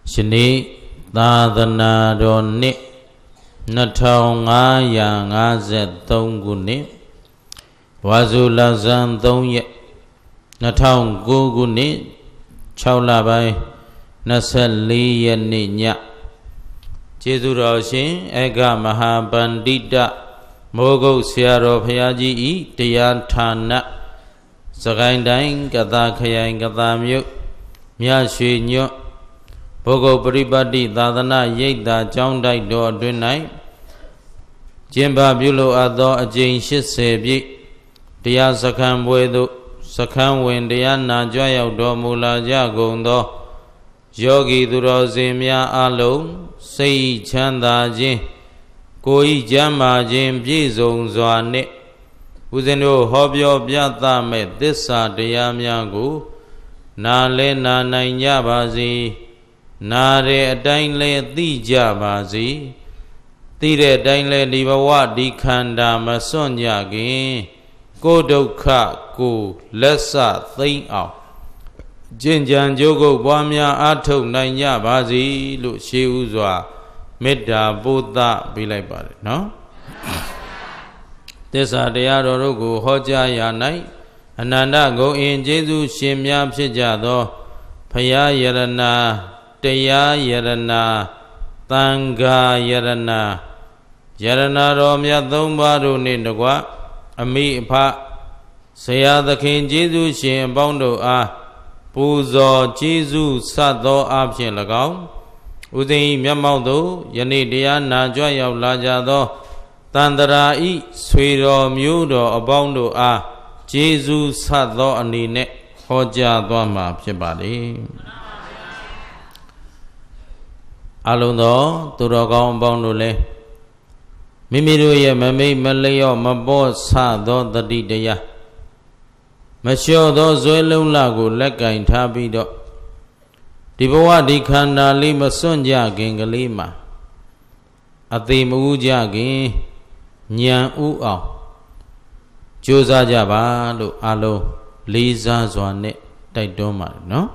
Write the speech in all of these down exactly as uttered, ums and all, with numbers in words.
ရှင်နေ့သာသနာတော်နှစ်နှစ်ထောင်ငါးရာငါးဆယ်သုံးခုနှစ်ဝါဆိုလဆန်းသုံးရက်နှစ်ထောင်ကိုးခုနှစ်ခြောက်လပိုင်းနှစ်ဆယ်လေးရက်နေ့ညကျေးဇူးတော်ရှင်ဧကမဟာပန္တိတမိုးကုတ်ဆရာတော်ဘုရားကြီးဤတရားဌာနစကိုင်းတိုင်းကသာခရိုင်ကသာမြို့မြရွှေညွတ်ဘုဂုတ်ပရိပတ်တိသာသနာရိပ်သာကျောင်းတိုက်တော်အတွင်း၌ကျင်းပပြုလုပ်အပ်သောအကြိမ်ရှစ်ဆယ်ပြည့်တရားစခန်းပွဲသို့စခန်းဝင်တရားနာကြွရောက်တော်မူလာကြကုန်သောယောဂီသူတော်စင်များအလုံးစိတ်ချမ်းသာခြင်းကိုယ်ဤကျမ်းမာခြင်းပြည့်စုံစွာနှင့်ဦးဇင်းတို့ဟောပြောပြသမဲ့သစ္စာတရားများကိုနာလဲနာနိုင်ကြပါစေနာတဲ့အတိုင်းလဲသိကြပါစေသိတဲ့အတိုင်းလဲဒီဘဝဒီခန္ဓာမစွန့်ကြခင်ကိုယ်ဒုက္ခကိုလက်ဆသိမ့်အောင်ကျင့်ကြံကြိုးကုပ်ပွားများအားထုတ်နိုင်ကြပါစေလို့ရှေးဥစွာမေတ္တာပို့သပေးလိုက်ပါတယ်နော်သစ္စာတရားတော်တို့ကိုဟောကြားရာ၌အနန္တဂုဏ်အင်ကျေးဇူးရှင်များဖြစ်ကြသောဘုရားယရဏတရားယရဏသံဃာယရဏယရဏတော်မြတ်သုံးပါးတို့နှင့်တကွအမိအဖဆရာသခင်ကျေးဇူးရှင်အပေါင်းတို့အားပူဇော်ကျေးဇူးဆတ်သောအဖြစ်၎င်းဥသိမ်းမျက်မှောက်သို့ယနေ့တရားနာကြွရောက်လာကြသောတန္တရာဤဆွေတော်မျိုးတော်အပေါင်းတို့အားကျေးဇူးဆတ်သောအနေနဲ့ဟောကြားသွားမှာဖြစ်ပါလေအလုံးသောသူတော်ကောင်းအပေါင်းတို့လည်းမိမိတို့ရဲ့မမိတ်မလျော့မပေါ်ဆသောတတိတရားမလျှော့သောဇွဲလုံးလကိုလက်ကင်ထားပြီးတော့ဒီဘဝဒီခန္ဓာလေးမစွန့်ကြခင်ကလေးမှာအသေးမဦးကြခင်ဉာဏ်ဥအောင်ကြိုးစားကြပါလို့အလုံးလေးစားစွာနဲ့တိုက်တွန်းပါတယ်နော်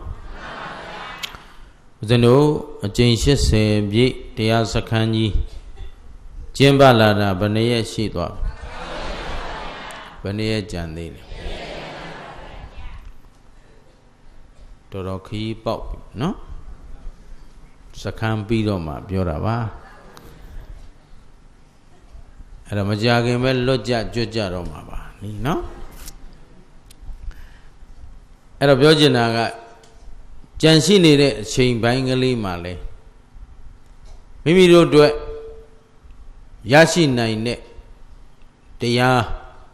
ဦးဇင်းတို့အကျင့်ရှစ်ဆယ်ပြည့်တရားစခန်းကြီးကျင်းပလာတာဘယ်နှစ်ရက်ရှိသွားဘယ်နှစ်ရက်ကြံသေးလဲတော်တော်ခီးပေါက်နော်စခန်းပြီးတော့မှပြောတာပါအဲ့တော့မကြခင်ပဲလွတ်ကြကျွတ်ကြတော့မှာပါနိနော်အဲ့တော့ပြောချင်တာကကြံရှိနေတဲ့အချိန်ပိုင်းကလေးမှာလဲမိမိတို့အတွက်ရရှိနိုင်တဲ့တရား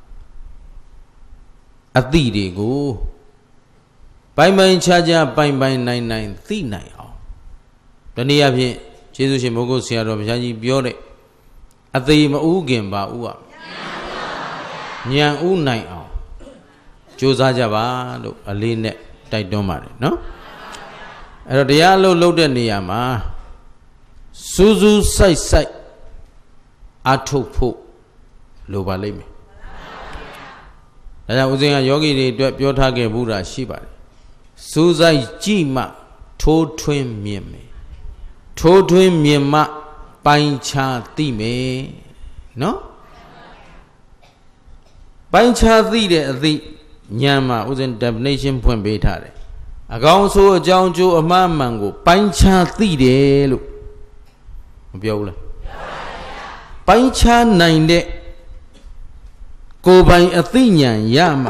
အသည့်တွေကိုပိုင်ပိုင်ခြားခြားပိုင်ပိုင်နိုင်နိုင်သိနိုင်အောင်တနည်းအားဖြင့်ကျေးဇူးရှင်မိုးကုတ်ဆရာတော်ဘုရားကြီးပြောတဲ့အသေးမဥခင်ပါဥอ่ะဉာဏ်ဥနိုင်အောင်ကြိုးစားကြပါလို့အလေးနဲ့တိုက်တွန်းပါတယ်နော်အဲ့တော့တရားအလုပ်လုပ်တဲ့နေရာမှာစူးစူးစိုက်စိုက်အထုတ်ဖို့လိုပါလိမ့်မယ်ဒါကြောင့်ဦးဇင်းကယောဂီတွေအတွက်ပြောထားခဲ့ဘူးတာရှိပါတယ်စူးစိုက်ကြည့်မှထိုးထွင်းမြင်မယ်ထိုးထွင်းမြင်မှပိုင်းခြားသိမယ်နော်ပိုင်းခြားသိတဲ့အသိဉာဏ်မှာဥစဉ် definition ဖွင့်ပေးထားတယ်အကောင်ဆိုးအကြောင်းကျိုးအမှားမှန်ကိုပိုင်းခြားသိတယ်လို့မပြောဘူးလားပိုင်းခြားနိုင်တဲ့ကိုယ်ပိုင်အသိဉာဏ်ရမှ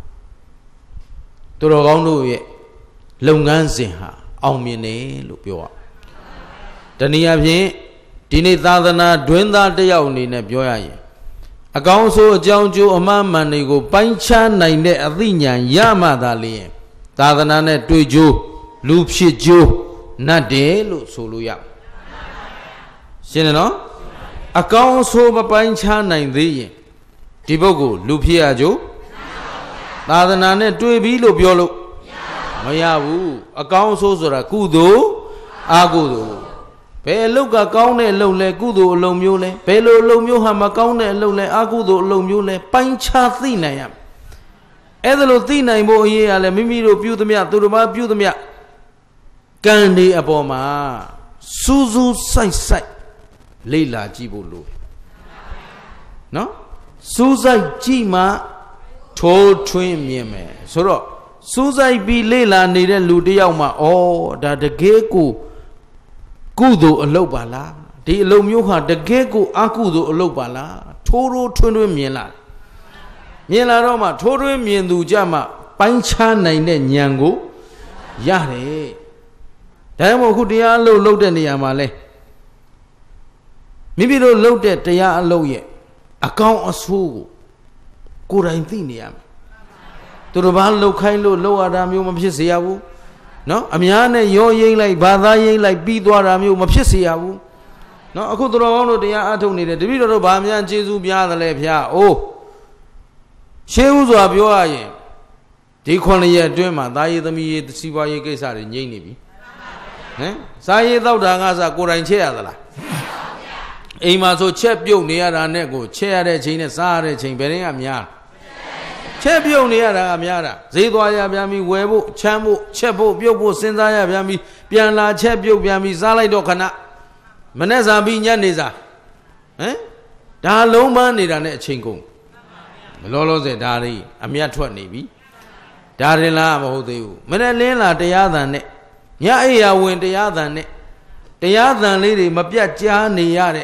သူတော်ကောင်းတို့ရဲ့လုပ်ငန်းစဉ်ဟာအောင်မြင်တယ်လို့ပြောရတနည်းအားဖြင့်ဒီနေ့သာသနာတွင်သားတယောက်အနေနဲ့ပြောရရင်အကောင်းဆုံးအကြောင်းကျိုးအမှားမှန်တွေကိုပိုင်းခြားနိုင်တဲ့အသိဉာဏ်ရမှသာလျှင်သာသနာနဲ့တွေ့ကြိုးလူဖြစ်ကြိုးနတ်တယ်လို့ဆိုလို့ရရှင်းတယ်နော်အကောင်းဆုံးမပိုင်းခြားနိုင်သေးရင်ဒီပုဂ္ဂိုလ်လူဖြစ်ရကြိုးသာသနာနဲ့တွေ့ပြီလို့ပြောလို့မရဘူးအကောင်းဆုံးဆိုတာကုသိုလ်အကုသိုလ်ဘယ်အလုပ်ကကောင်းတဲ့အလုပ်လဲကုသိုလ်အလုပ်မျိုးလဲဘယ်လိုအလုပ်မျိုးဟာမကောင်းတဲ့အလုပ်လဲအကုသိုလ်အလုပ်မျိုးလဲပိုင်းခြားသိနိုင်ရအဲ့ဒါလို့သိနိုင်ဖို့အရေးရလဲမိမိတို့ပြုသမျှသူတို့ဘာပြုသမျှကန်ဒီအပေါ်မှာစူးစူးဆိုင်ဆိုင်လေ့လာကြည့်ဖို့လိုတယ်နော်စူးစိုက်ကြည့်မှထိုးထွင်းမြင်မယ်ဆိုတော့စူးစိုက်ပြီးလေ့လာနေတဲ့လူတယောက်မှဩဒါတကယ်ကိုကုသိုလ်အလုပ်ပါလားဒီအလုပ်မျိုးဟာတကယ်ကိုအကုသိုလ်အလုပ်ပါလားထိုးထိုးထွင်းထွင်းမြင်လာမြင်လာတော့မှထိုးထွင်းမြင်သူကြမှပိုင်းခြားနိုင်တဲ့ဉာဏ်ကိုရတယ်ဒါမှမဟုတ်ခုတရားအလုပ်လုပ်တဲ့နေရာမှာလဲမိမိတို့လုပ်တဲ့တရားအလုပ်ရဲ့အကောင်းအဆိုးကိုကိုယ်တိုင်သိနေရမယ်သူတို့ဘာလှုပ်ခိုင်းလို့လှုပ်ရတာမျိုးမဖြစ်စေရဘူးနော်အများနဲ့ရောရိမ့်လိုက်ဘာသာရိမ့်လိုက်ပြီးသွားတာမျိုးမဖြစ်စေရဘူးနော်အခုသူတော်ကောင်းတို့တရားအထုတ်နေတယ်တပည့်တော်တို့ဘာများကျေးဇူးများသလဲဗျာအိုးရှင်းဥစွာပြောရရင်ဒီခုနှစ်ရက်အတွင်းမှာသားရေးသမီးရေးစီးပွားရေးကိစ္စတွေငြိမ့်နေပြီဟမ်စားရေးတောက်တာကစားကိုယ်တိုင်ချက်ရသလားအိမ်မှာဆိုချက်ပြုတ်နေရတာနဲ့ကိုချက်ရတဲ့ချိန်နဲ့စားရတဲ့ချိန်ဘယ်ရင်ကများချက်ပြုတ်နေရတာကများတာဈေးသွားရပြန်ပြီးဝယ်ဖို့ချမ်းဖို့ချက်ဖို့ပြုတ်ဖို့စဉ်းစားရပြန်ပြီးပြန်လာချက်ပြုတ်ပြန်ပြီးစားလိုက်တော့ခဏမနဲ့စားပြီးညနေစားဟမ်ဒါလုံးပန်းနေတာနဲ့အချိန်ကုန်မလောလောဆယ်ဒါလေးအမြတ်ထွက်နေပြီဒါရင်လားမဟုတ်သေးဘူးမနဲ့လင်းလာတရားသံနဲ့ညအိယာဝင်တရားသံနဲ့တရားသံလေးတွေမပြတ်ကြားနေရတဲ့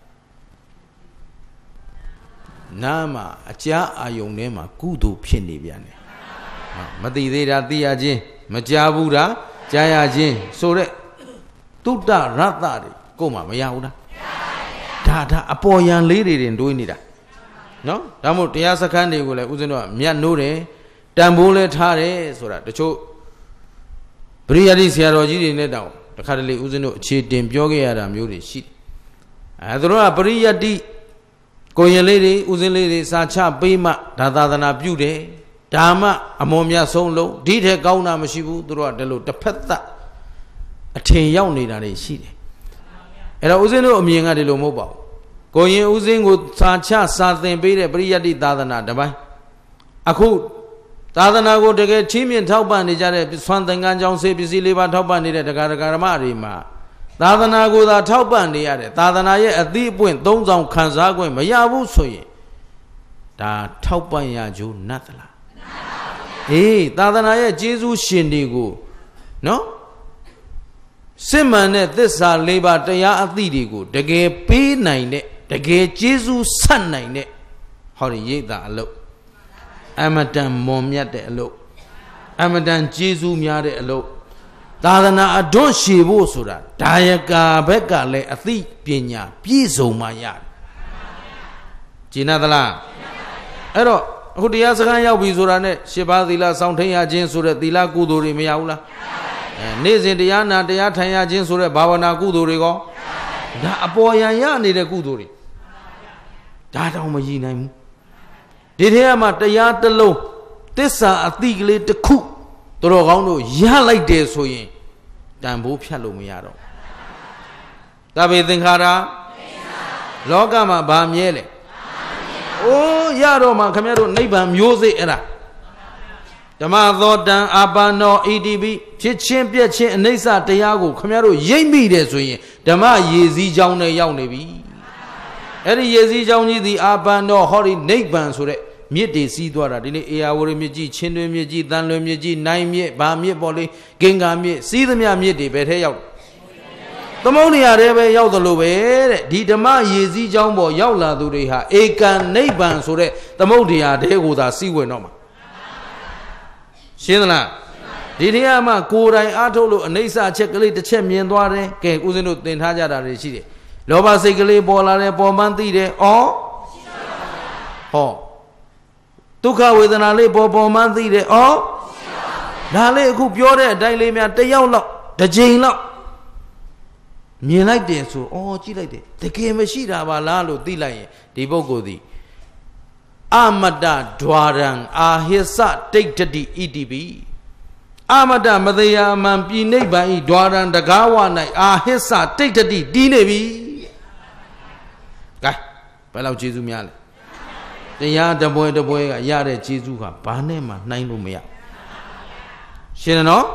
နာမအကြားအာယုန်ထဲမှာကုသိုလ်ဖြစ်နေပြန်တယ်မသိသေးတာသိရခြင်းမကြားဘူးတာကြားရခြင်းဆိုတဲ့တုတ္တရတ္တတွေကိုမှမရဘူးလားဒါဒါအပေါ်ယံလေးတွေတင်တွေးနေတာနော်ဒါမို့တရားစခန်းတွေကိုလည်းဦးဇင်းတို့ကမြတ်နိုးတယ်တန်ဖိုးလဲထားတယ်ဆိုတာတချို့ပရိယတ်ဆရာတော်ကြီးတွေနဲ့တောင်တခါတလေဦးဇင်းတို့အခြေတင်ပြောခဲ့ရတာမျိုးတွေရှိတယ်အဲသူတို့ကပရိယတ်ကိုရင်လေးတွေဦးဇင်းလေးတွေစာချပေးမှဒါသာသနာပြုတယ်ဒါမှအမောမြတ်ဆုံးလုံးဒီထက်ကောင်းတာမရှိဘူးသူတို့ကဒီလိုတစ်ဖက်သက်အထင်ရောက်နေတာတွေရှိတယ်အဲ့တော့ဦးဇင်းတို့အမြင်ကဒီလိုမဟုတ်ပါဘူးကိုရင်ဦးဇင်းကိုစာချစာသင်ပေးတဲ့ပရိယတ်သာသနာတစ်ပိုင်းအခုသာသနာကိုတကယ်ချင်းမြင့်ထောက်ပံ့နေကြတဲ့ဆွမ်းသင်္ကန်းကျောင်းစေပစ္စည်းလေးပါထောက်ပံ့နေတဲ့တရားဓမ္မတွေမှာသာသနာကိုသာထောက်ပံ့နေရတယ်သာသနာရဲ့အသီးအပွင့်သုံးဆောင်ခံစား권မရဘူးဆိုရင်ဒါထောက်ပံ့ရကြိုးနတ်သလားအေးသာသနာရဲ့ကျေးဇူးရှင်တွေကိုနော်စစ်မှန်တဲ့သစ္စာလေးပါးတရားအသီးတွေကိုတကယ်ပေးနိုင်တဲ့တကယ်ကျေးဇူးဆက်နိုင်တဲ့ဟောဒီရိတ်တာအလုပ်အမတန်မွန်မြတ်တဲ့အလုပ်အမတန်ကျေးဇူးများတဲ့အလုပ်သာသနာအထွတ်ရှည်ဖို့ဆိုတာဒါယကာဘက်ကလည်းအသိပညာပြည့်စုံမှရတယ်ကျင့်သလားအဲ့တော့အခုတရားစခန်းရောက်ပြီဆိုတာနဲ့ရှစ်ပါးသီလစောင့်ထိန်ရခြင်းဆိုတဲ့သီလကုသိုလ်တွေမရဘူးလားအဲနေ့စဉ်တရားနာတရားထိုင်ရခြင်းဆိုတဲ့ဘာဝနာကုသိုလ်တွေကောဒါအပေါ်ယံရနေတဲ့ကုသိုလ်တွေဒါတောင်မရည်နိုင်ဘူးဒီထဲမှာတရားတစ်လုံးသစ္စာအတိကလေးတစ်ခုတော်ကောင်းတို့ရလိုက်တယ်ဆိုရင်တန်ဖိုးဖြတ်လို့မရတော့သဗ္ဗေသင်္ခါရလောကမှာဘာမြဲလဲအိုးရတော့မှခင်ဗျားတို့နိဗ္ဗာန်မျိုးစေ့အဲ့ဒါဓမ္မသောတံအာပန္နောဣတိပိဖြစ်ချင်းပြက်ချင်းအနိစ္စတရားကိုခင်ဗျားတို့ရိပ်မိတယ်ဆိုရင်ဓမ္မရေစည်းကြောင်းနဲ့ရောက်နေပြီအဲ့ဒီရေစည်းကြောင်းကြီးဒီအာပန္နောဟောဒီနိဗ္ဗာန်ဆိုတဲ့မြစ်တွေစီးသွားတာဒီနေ့အေယာဝရမြစ်ကြီးချင်းတွင်မြစ်ကြီးတန်လွင်မြစ်ကြီးနိုင်မြစ်ဗာမြစ်ပေါ်လေးဂင်္ဂါမြစ်စီးသမျှမြစ်တွေဘယ်ထဲရောက်သမုဒ္ဒရာထဲပဲရောက်သလိုပဲတဲ့ဒီဓမ္မရေစည်းကြောင်းပေါ်ရောက်လာသူတွေဟာဧကံနိဗ္ဗာန်ဆိုတဲ့သမုဒ္ဒရာထဲကိုသာစီးဝင်တော့မှာရှင်းသလားဒီနေရာမှာကိုယ်တိုင်အားထုတ်လို့အနိစ္စအချက်ကလေးတစ်ချက်မြင်သွားတယ်ကဲဦးဇင်းတို့သင်ထားကြတာတွေရှိတယ်လောဘစိတ်ကလေးပေါ်လာတယ်ပေါ်မှန်းသိတယ်ဩဟောဒုက္ခဝေဒနာလေးပေါ်ပေါ်မှန်းသိတယ်ဩဒါလေးအခုပြောတဲ့အတိုင်းလေးများတစ်ယောက်လောက်တစ်ချိန်လောက်မြင်လိုက်တယ်ဆိုဩကြည့်လိုက်တယ်တကယ်မရှိတာပါလားလို့သိလိုက်ရင်ဒီပုဂ္ဂိုလ်သည်အမတ္တဒွါရံအာဟိစတိဋ္ဌတိဣတိပိအမတ္တမတရားမှန်ပြည်နိဗ္ဗာန်ဤဒွါရံတကားဝ၌အာဟိစတိဋ္ဌတိတည်နေပြီကဲဘယ်လောက်ကျေးဇူးများလဲတရားတပွဲတပွဲကရတဲ့ကျေးဇူးဟာဘာနဲ့မှနှိုင်းလို့မရရှင်းတယ်နော်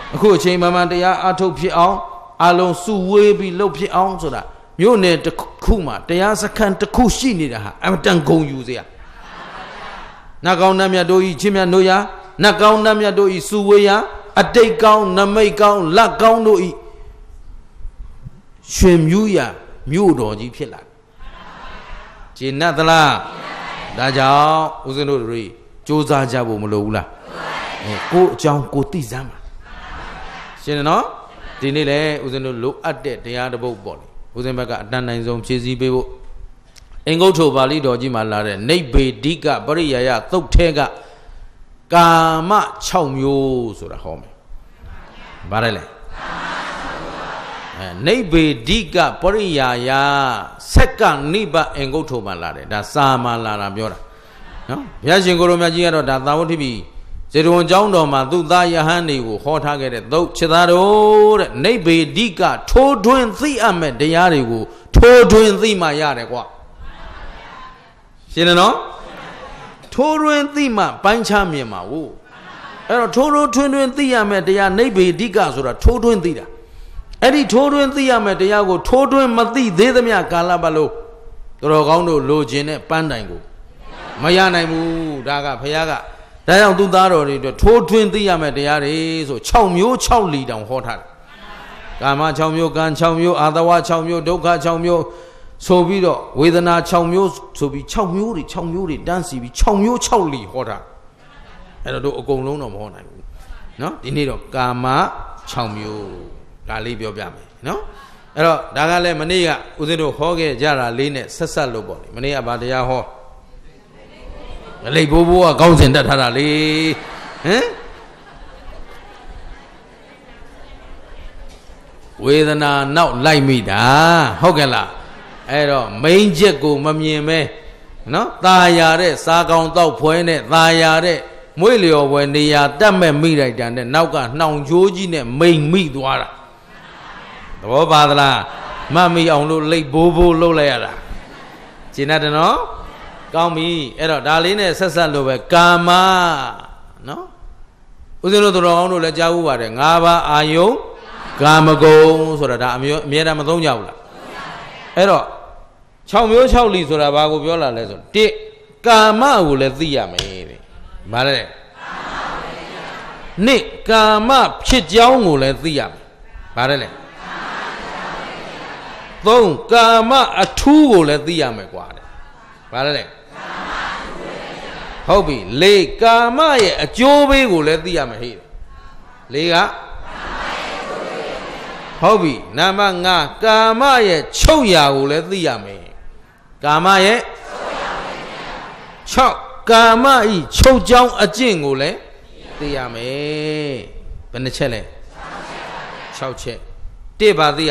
အခုအချိန်မှမှတရားအထုတ်ဖြစ်အောင်အလုံးစုဝေးပြီးလှုပ်ဖြစ်အောင်ဆိုတာမြို့နယ်တစ်ခုမှာတရားစခန်းတစ်ခုရှိနေတာဟာအမတန်ဂုဏ်ယူစရာနတ်ကောင်းနတ်မြတ်တို့ဤချင်းမြတ်တို့ရာနတ်ကောင်းနတ်မြတ်တို့ဤစုဝေးရာအတိတ်ကောင်းနမိတ်ကောင်းလက်ကောင်းတို့ဤရွှင်မြူးရာမြို့တော်ကြီးဖြစ်လာကျင့်တ်သလားဒါကြောင့်ဦးဇင်းတို့တွေစူးစမ်းကြဖို့မလိုဘူးလားအဲကိုအကြောင်းကိုသိစမ်းပါရှင်းတယ်နော်ဒီနေ့လေဦးဇင်းတို့လိုအပ်တဲ့တရားတစ်ပုဒ်ပေါ့လေဦးဇင်းဘက်ကအတန်နိုင်ဆုံးဖြည့်ဆည်းပေးဖို့အင်္ဂုတ္တပါဠိတော်ကြီးမှာလာတဲ့နိဗ္ဗေဒိကပရိယာယသုတ်ထဲကကာမ၆မျိုးဆိုတာဟောမယ်ဗါတယ်လေအဲနိဗ္ဗေဒိကပရိယာယဆက်ကနိဗ္ဗာန်အင်္ဂုတ္တမှာလာတယ်ဒါစာမှာလာတာပြောတာနော်ဘုရားရှင်ကိုရောမြတ်ကြီးကတော့ဒါသာဝတိပိဇေတဝန်ကျောင်းတော်မှာသူသားယဟန်တွေကိုဟောထားခဲ့တဲ့သုတ်ချစ်သားတို့တဲ့နိဗ္ဗေဒိကထိုးထွင်းသိအပ်မဲ့တရားတွေကိုထိုးထွင်းသိမှရတယ်ကွာရှင်းတယ်နော်ထိုးထွင်းသိမှပိုင်းခြားမြင်မှာဟုတ်အဲ့တော့ထိုးထိုးထွင်းထွင်းသိရမဲ့တရားနိဗ္ဗေဒိကဆိုတာထိုးထွင်းသိတာအဲ့ဒီထိုးထွင်းသိရမဲ့တရားကိုထိုးထွင်းမသိသေးသမျှကာလပတ်လုံးတော်ကောင်းတို့လိုချင်တဲ့ပန်းတိုင်ကိုမရနိုင်ဘူးဒါကဘုရားကဒါကြောင့်သူသားတော်တွေအတွက်ထိုးထွင်းသိရမဲ့တရားတွေဆို၆မျိုး၆လီတောင်ဟောထားတယ်ကာမ၆မျိုးကံ၆မျိုးအာသဝ၆မျိုးဒုက္ခ၆မျိုးဆိုပြီးတော့ဝေဒနာ၆မျိုးဆိုပြီး၆မျိုးတွေ၆မျိုးတွေတန်းစီပြီး၆မျိုး၆လီဟောထားအဲ့တော့တို့အကုန်လုံးတော့မဟောနိုင်ဘူးเนาะဒီနေ့တော့ကာမ၆မျိုးဒါလေးပြောပြမယ်เนาะအဲ့တော့ဒါကလည်းမနေ့ကဦးဇင်းတို့ဟောခဲ့ကြတာလေးနဲ့ဆက်ဆက်လို့ပေါ့လေမနေ့ကဗာတရားဟောအလိပ်ဘိုးဘိုးကကောင်းစင်တက်ထားတာလေဟမ်ဝေဒနာနောက်လိုက်မိတာဟုတ်ကဲ့လားအဲ့တော့မိန်ချက်ကိုမမြင်မဲနော်ตาရတဲ့စားကောင်းတော့ဖွဲနဲ့ตาရတဲ့မွေးလျော်ပွဲနေရာတက်မဲ့မိလိုက်တာနဲ့နောက်ကနှောင်ချိုးကြီးနဲ့မိန်မိသွားတာသဘောပါသလားမမိအောင်လို့လိပ်ဘိုးဘိုးလှုပ်လိုက်ရတာရှင်းတယ်နော်ကောင်းပြီအဲ့တော့ဒါလေးနဲ့ဆက်ဆက်လို့ပဲကာမနော်ဦးဇင်းတို့တော်ကောင်းတို့လည်းကြားဥပါတယ်၅ပါးအာယုံကာမဂုဏ်ဆိုတာဒါအမျိုးအမြဲတမ်းမသုံးကြဘူးလားအဲ့တော့၆မျိုး၆လီဆိုတာဘာကိုပြောလာလဲဆိုတစ်ကာမကိုလည်းသိရမယ်တဲ့ဗါလဲနှစ်ကာမဖြစ်ကြောင်းကိုလည်းသိရမယ်ဗါတယ်လေသုံးကာမအထူးကိုလည်းသိရမယ်ကွာတဲ့ဗါတယ်လေဟုတ်ပြီလေးကာမရဲ့အကျိုးပေးကိုလည်းသိရမယ်ဟဲ့လေးကဟုတ်ပြီနံပါတ်၅ကာမရဲ့ချုပ်ရာကိုလည်းသိရမယ်ကာမရဲ့၆ကာမဤချုပ်ကြောင်းအကျင့်ကိုလည်းသိရမယ်ဘယ်နှချက်လဲ၆ချက်တစ်ပါသိရ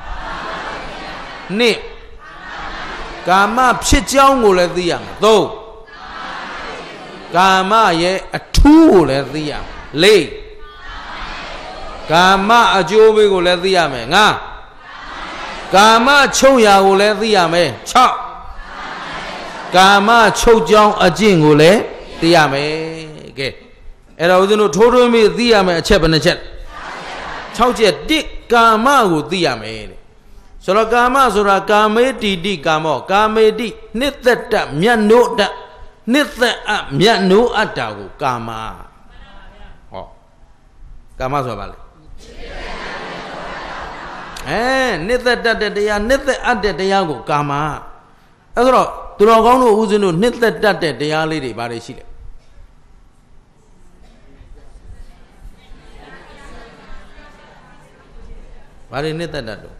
နှစ်ကာမဖြစ်ကြောင်းကိုလည်းသိရမယ်သုံးကာမရဲ့အထူးကိုလည်းသိရမယ်လေးကာမအကျိုးပေးကိုလည်းသိရမယ်ငါကာမချုပ်ရာကိုလည်းသိရမယ်၆ကာမချုပ်ကြောင်းအကျင့်ကိုလည်းသိရမယ်ကဲအဲ့တော့ဦးဇင်းတို့ထိုးထွင်းပြီးသိရမယ်အချက်ဘယ်နှချက်၆ချက်တစ်ကာမကိုသိရမယ်တဲ့ဆိုတော့ကာမဆိုတာကာမေတိတိကာမောကာမေတိနှစ်သက်တမြတ်နိုးတနှစ်သက်အမြတ်နိုးအတ္တာကိုကာမဟောကာမဆိုတာဘာလဲအဲနှစ်သက်တတ်တဲ့တရားနှစ်သက်အပ်တဲ့တရားကိုကာမအဲဆိုတော့သူတော်ကောင်းတို့ဦးဇင်းတို့နှစ်သက်တတ်တဲ့တရားလေးတွေဘာတွေရှိလဲဘာတွေနှစ်သက်တတ်တော့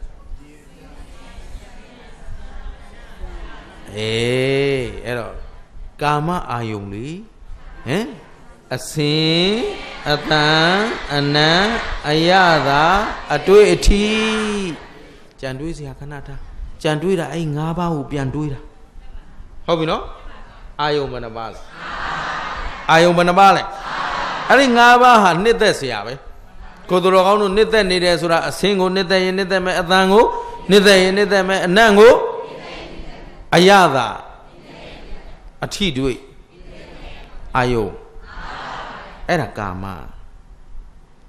အေးအဲ့တော့ကာမအာယုံလေဟမ်အစင်အတန်အနံအယတာအတွေ့အထီးကြံတွေးစရာခဏထားကြံတွေးတာအဲ့၅ပါးကိုပြန်တွေးတာဟုတ်ပြီနော်အာယုံဘယ်နှပါးလဲအာယုံဘယ်နှပါးလဲအဲ့ဒီ၅ပါးဟာနှစ်သက်စရာပဲကိုယ်တော်ကောင်းတို့နှစ်သက်နေတယ်ဆိုတာအစင်ကိုနှစ်သက်ရင်နှစ်သက်မယ်အတန်ကိုနှစ်သက်ရင်နှစ်သက်မယ်အနံကိုအယတာအထီးတွေးအာယုံအဲ့ဒါကာမ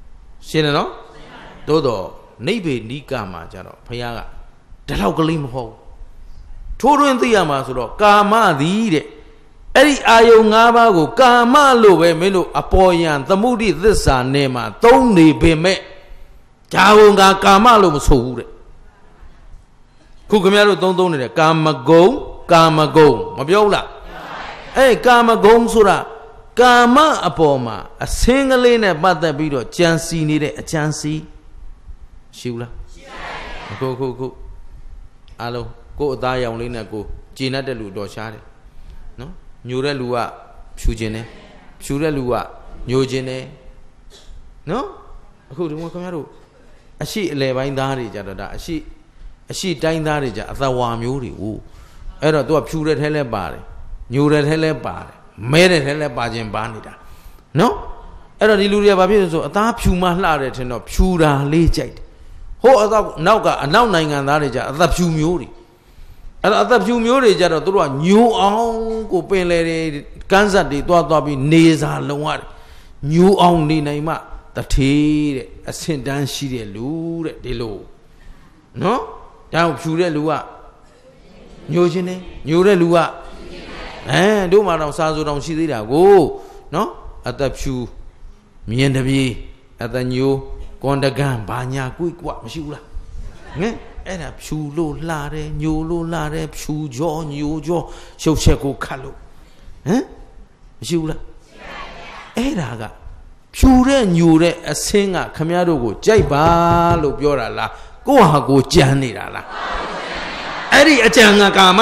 ရှင်းတယ်နော်သို့တော့နိဗ္ဗေနိကမှာကြတော့ဘုရားကတလောက်ကလေးမဟုတ်ထိုးထွင်းသိရမှာဆိုတော့ကာမသည်တဲ့အဲ့ဒီအာယုံ၅ပါးကိုကာမလို့ပဲမင်းတို့အပေါ်ယံသမုဒိသစ္စာနဲ့မှာသုံးနေပေမဲ့ဂျာဝန်ကကာမလို့မဆိုဘူးတဲ့ခုခင်ဗျားတို့သုံးသုံးနေတယ်ကာမဂုဏ်ကာမဂုဏ်မပြောဘူးလားအဲ့ကာမဂုဏ်ဆိုတာကာမအပေါ်မှာအစင်းကလေးနဲ့ပတ်သက်ပြီးတော့ကြံစီနေတဲ့အကြံစီရှိဘူးလားရှိပါဘူးခုခုခုအားလုံးကိုယ်အသားရောင်လေးနဲ့ကိုကျင်တတ်တဲ့လူတော်ရှားတယ်နော်ညိုတဲ့လူကဖြူခြင်းတယ်ဖြူတဲ့လူကညိုခြင်းတယ်နော်အခုဒီမှာခင်ဗျားတို့အရှိအလဲပိုင်းသားတွေကြတော့ဒါအရှိအရှိတိုင်းသားတွေကြအသဝါမျိုးတွေဟိုအဲ့တော့ तू ကဖြူတဲ့ထဲလဲပါတယ်ညိုတဲ့ထဲလဲပါတယ်မဲတဲ့ထဲလဲပါခြင်းပါနေတာနော်အဲ့တော့ဒီလူတွေကဘာဖြစ်လဲဆိုအသားဖြူမှလှတယ်ထင်တော့ဖြူတာလေးကြိုက်တယ်ဟိုအသောနောက်က အနောက်နိုင်ငံသားတွေကြအသက်ဖြူမျိုးတွေအဲ့တော့အသက်ဖြူမျိုးတွေကြတော့သူတို့ကညိုအောင်ကိုပင်လေတွေကန်းဆက်တွေတွားတွားပြီးနေစာလုံရတယ်ညိုအောင်နေနိုင်မှတထေးတဲ့အဆင့်တန်းရှိတဲ့လူတဲ့ဒီလိုနော်ဒါဖြူတဲ့လူကညိုခြင်းနဲ့ညိုတဲ့လူကအဲတို့မှတော့စာဆိုတောင်ရှိသေးတာကိုနော်အသက်ဖြူမြင်တပြေအသက်ညိုကွန်တကန်ဘာညာကွိကွမရှိဘူးလားငဲအဲ့ဒါဖြူလို့လှတယ်ညိုလို့လှတယ်ဖြူကြောညိုကြောရှုပ်ချက်ကိုခတ်လို့ဟမ်မရှိဘူးလားအဲ့ဒါကဖြူတဲ့ညိုတဲ့အဆင်းကခမည်းတော်ကိုကြိုက်ပါလို့ပြောတာလားကိုယ့်ဟာကိုကြမ်းနေတာလားအဲ့ဒီအကြံကကာမ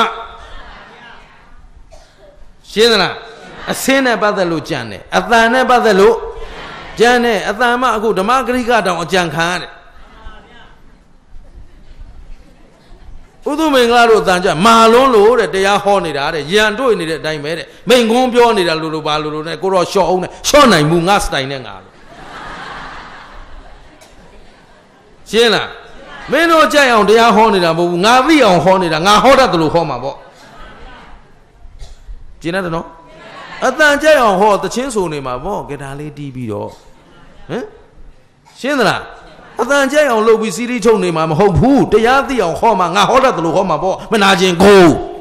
ရှင်းသလားအဆင်းနဲ့ပတ်သက်လို့ကြံတယ်အတန်နဲ့ပတ်သက်လို့ကြံတယ်အတန်မှအခုဓမ္မဂရိကတောင်အကြံခံရတယ်ဥဒုမင်္ဂလာတို့အတန်ကြမာလွန်းလို့တဲ့တရားဟောနေတာတဲ့ရန်တွေ့နေတဲ့အတိုင်းပဲတဲ့မိန်ကွန်းပြောနေတာလို့လို့ဘာလို့လို့နဲ့ကိုတော့ရှော့အောင်နဲ့ရှော့နိုင်မှုငါစတိုင်နဲ့ငါလို့ရှင်းလားမင်းတို့ကြိုက်အောင်တရားဟောနေတာမဟုတ်ဘူးငါသိအောင်ဟောနေတာငါဟောတတ်တယ်လို့ဟောမှာပေါ့ကျင်းတယ်နော်အတန်ကြိုက်အောင်ဟောတချင်းဆိုနေမှာပေါ့ဂီတာလေးတီးပြီးတော့ဟမ်ရှင်းသလားအတန်ကြိုက်အောင်လုပ်ပြီးစီးရီးထုတ်နေမှာမဟုတ်ဘူးတရားသိအောင်ဟောမှာငါဟောတတ်တယ်လို့ဟောမှာပေါ့မနာခြင်းကို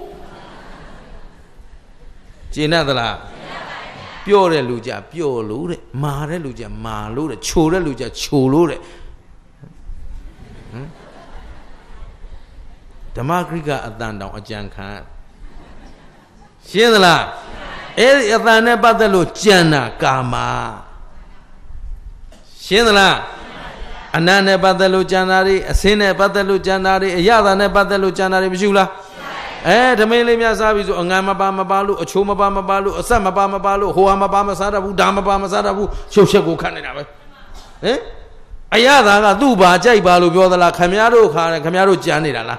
ကျင်းတယ်သလားပြောတဲ့လူကြပြောလို့တဲ့မာတဲ့လူကြမာလို့တဲ့ချိုတဲ့လူကြချိုလို့တဲ့ဓမ္မဂရိကအတန်တောင်အကြံခံရှင်းသလားအဲ့ဒီအတန်နဲ့ပတ်သက်လို့ကြံတာကာမရှင်းသလားအနတ်နဲ့ပတ်သက်လို့ကြံတာတွေအစင်းနဲ့ပတ်သက်လို့ကြံတာတွေအရသာနဲ့ပတ်သက်လို့ကြံတာတွေမရှိဘူးလားအဲဓမင်းလေးများစားပြီးဆိုအငံမပါမပါလို့အချိုးမပါမပါလို့အဆက်မပါမပါလို့ဟိုဟာမပါမစားတတ်ဘူးဒါမပါမစားတတ်ဘူးရှုပ်ရှက်ကိုခတ်နေတာပဲဟင်အရသာကသူ့ဘာကြိုက်ပါလို့ပြောသလားခမည်းတော်ခါတယ်ခမည်းတော်ကြံနေတာလား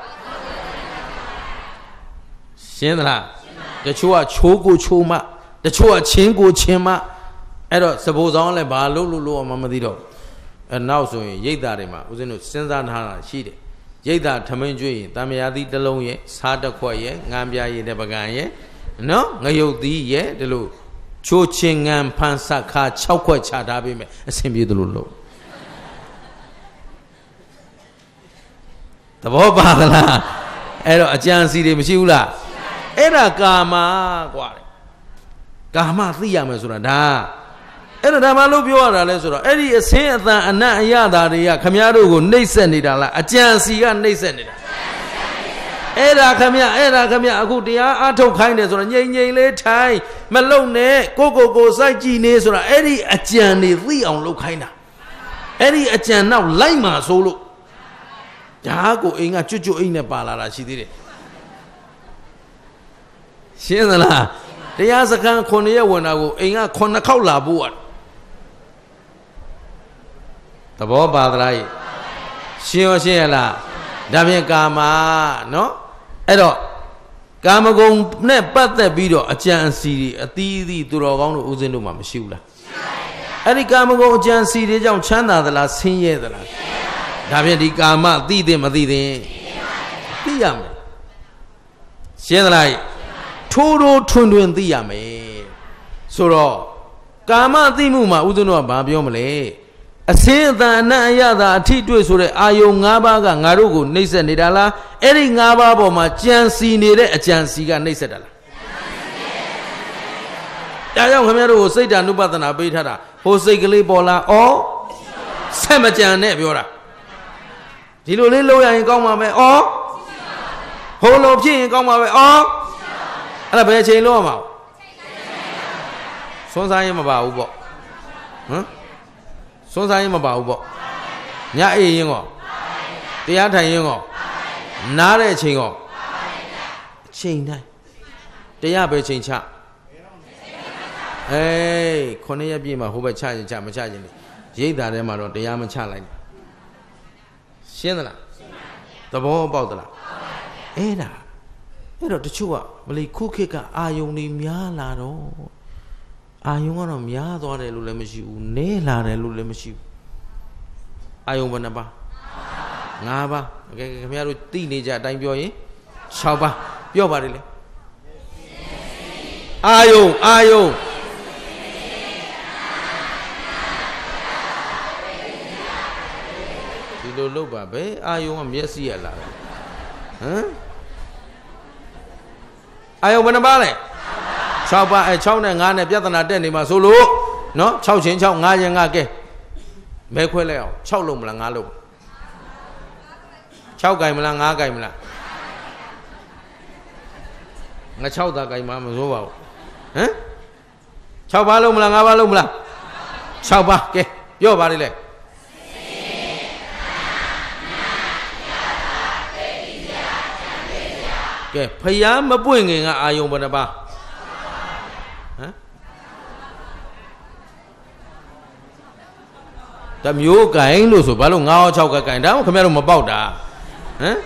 ရှင်းသလားတချို့ကချိုးကိုချိုးမှတချို့ကချင်းကိုချင်းမှအဲ့တော့စပိုးဆောင်လည်းဘာလို့လို့လို့မှမသိတော့အဲနောက်ဆိုရင်ရိတ်သားတွေမှာဦးဇင်းတို့စဉ်းစားထားတာရှိတယ်ရိတ်သားထမင်းကျွေးရင်တမယာသီးတစ်လုံးရဲ့စားတစ်ခွက်ရဲ့ငံပြားရည်တဲ့ပကံရဲ့နော်ငရုတ်သီးရဲ့ဒီလိုချိုးချင်းငံဖန်ဆက်ခါ၆ခွက်ချထားပေးမယ်အဆင်ပြေသလိုလို့သဘောပါသလားအဲ့တော့အကြံစီတွေမရှိဘူးလားအဲ့ဒါကာမกว่าတယ်ကာမသိရမယ်ဆိုတာဒါအဲ့ဒါဓမ္မလို့ပြောရတာလဲဆိုတော့အဲ့ဒီအစင်းအတန်အနတ်အရသာတွေကခမည်းတော်ကိုနှိပ်စက်နေတာလားအကြံစီကနှိပ်စက်နေတာအဲ့ဒါခမည်းအဲ့ဒါခမည်းအခုတရားအထုတ်ခိုင်းတယ်ဆိုတော့ငြိမ်ငြိမ်လေးထိုင်မလုံနဲ့ကိုကိုကိုစိုက်ကြည့်နေဆိုတာအဲ့ဒီအကြံတွေသိအောင်လုပ်ခိုင်းတာအဲ့ဒီအကြံနောက်လိုက်မှာဆိုလို့ဒါကိုအိမ်ကကျွတ်ကျွတ်အိမ်နဲ့ပါလာတာရှိသေးတယ်ရှင်းသလားတရားစခန်းခုနှစ်ရက်ဝင်တာကိုအိမ်ကခုနှစ်ခေါက်လာဖို့อ่ะသဘောပါသလားရှင်းရောရှင်းရလားဒါဖြင့်ကာမနော်အဲ့တော့ကာမဂုဏ်နဲ့ပတ်သက်ပြီးတော့အကြံအစီတွေအသီးသီးသူတော်ကောင်းတို့ဦးဇင်းတို့မှာမရှိဘူးလားအဲ့ဒီကာမဂုဏ်အကြံအစီတွေကြောင့်ချမ်းသာသလားဆင်းရဲသလားဒါဖြင့်ဒီကာမသိသိမသိသိသိရမယ်ရှင်းသလားထိုးထိုးထွန်းထွန်းသိရမယ်ဆိုတော့ကာမသိမှုမှာဥဒ္ဒနောကဘာပြောမလဲ a sin than Nayada, a tea to so the Ayo Nabaga, Narugu, Nisa Nidala, Eri Nababo, my Jansi needed a Jansiga Nisadala. I don't remember say that Nubatan Abitara, Jose Galibola, or Samajan Nebula. Dilo Lilo and Goma, or Holo Jin Goma, or Alabache Loma. So I am about Ubo. Huh? So I am about Ubo. Ya e yingo. The other yingo. Not a chingo. Chain. The Yabe chain chap. Hey, Cornelia Bima, who by charging Chama charging it. Jay that Emma, the Yaman Charlie. Shenala. The ball about the Ada. Edo the chua, Bali Cookika, Ayoni Mialado. Ayuano Miado, the Lulemishi, Nela, the Lulemishi. Ayumanaba. Naba, okay, come here with teenager, time boy. Shaba, your body. Ayo, ayo. Low baby, are you a messy? Huh? I open a ballet. Chapa a chow and Anna Piatana Denima Solo. No, Chow Chin Chow Nayangake. Mequeleo, Chow Lumlangalo. Chow Gaimlang Agaimla. A chow that I mamma over. Huh? Chow Balum Langabalumla. Chow Bake, your body leg. Payam a bringing a Ayumanaba. The mule guy, Lusu, Balung, our choker kind down, come here about that.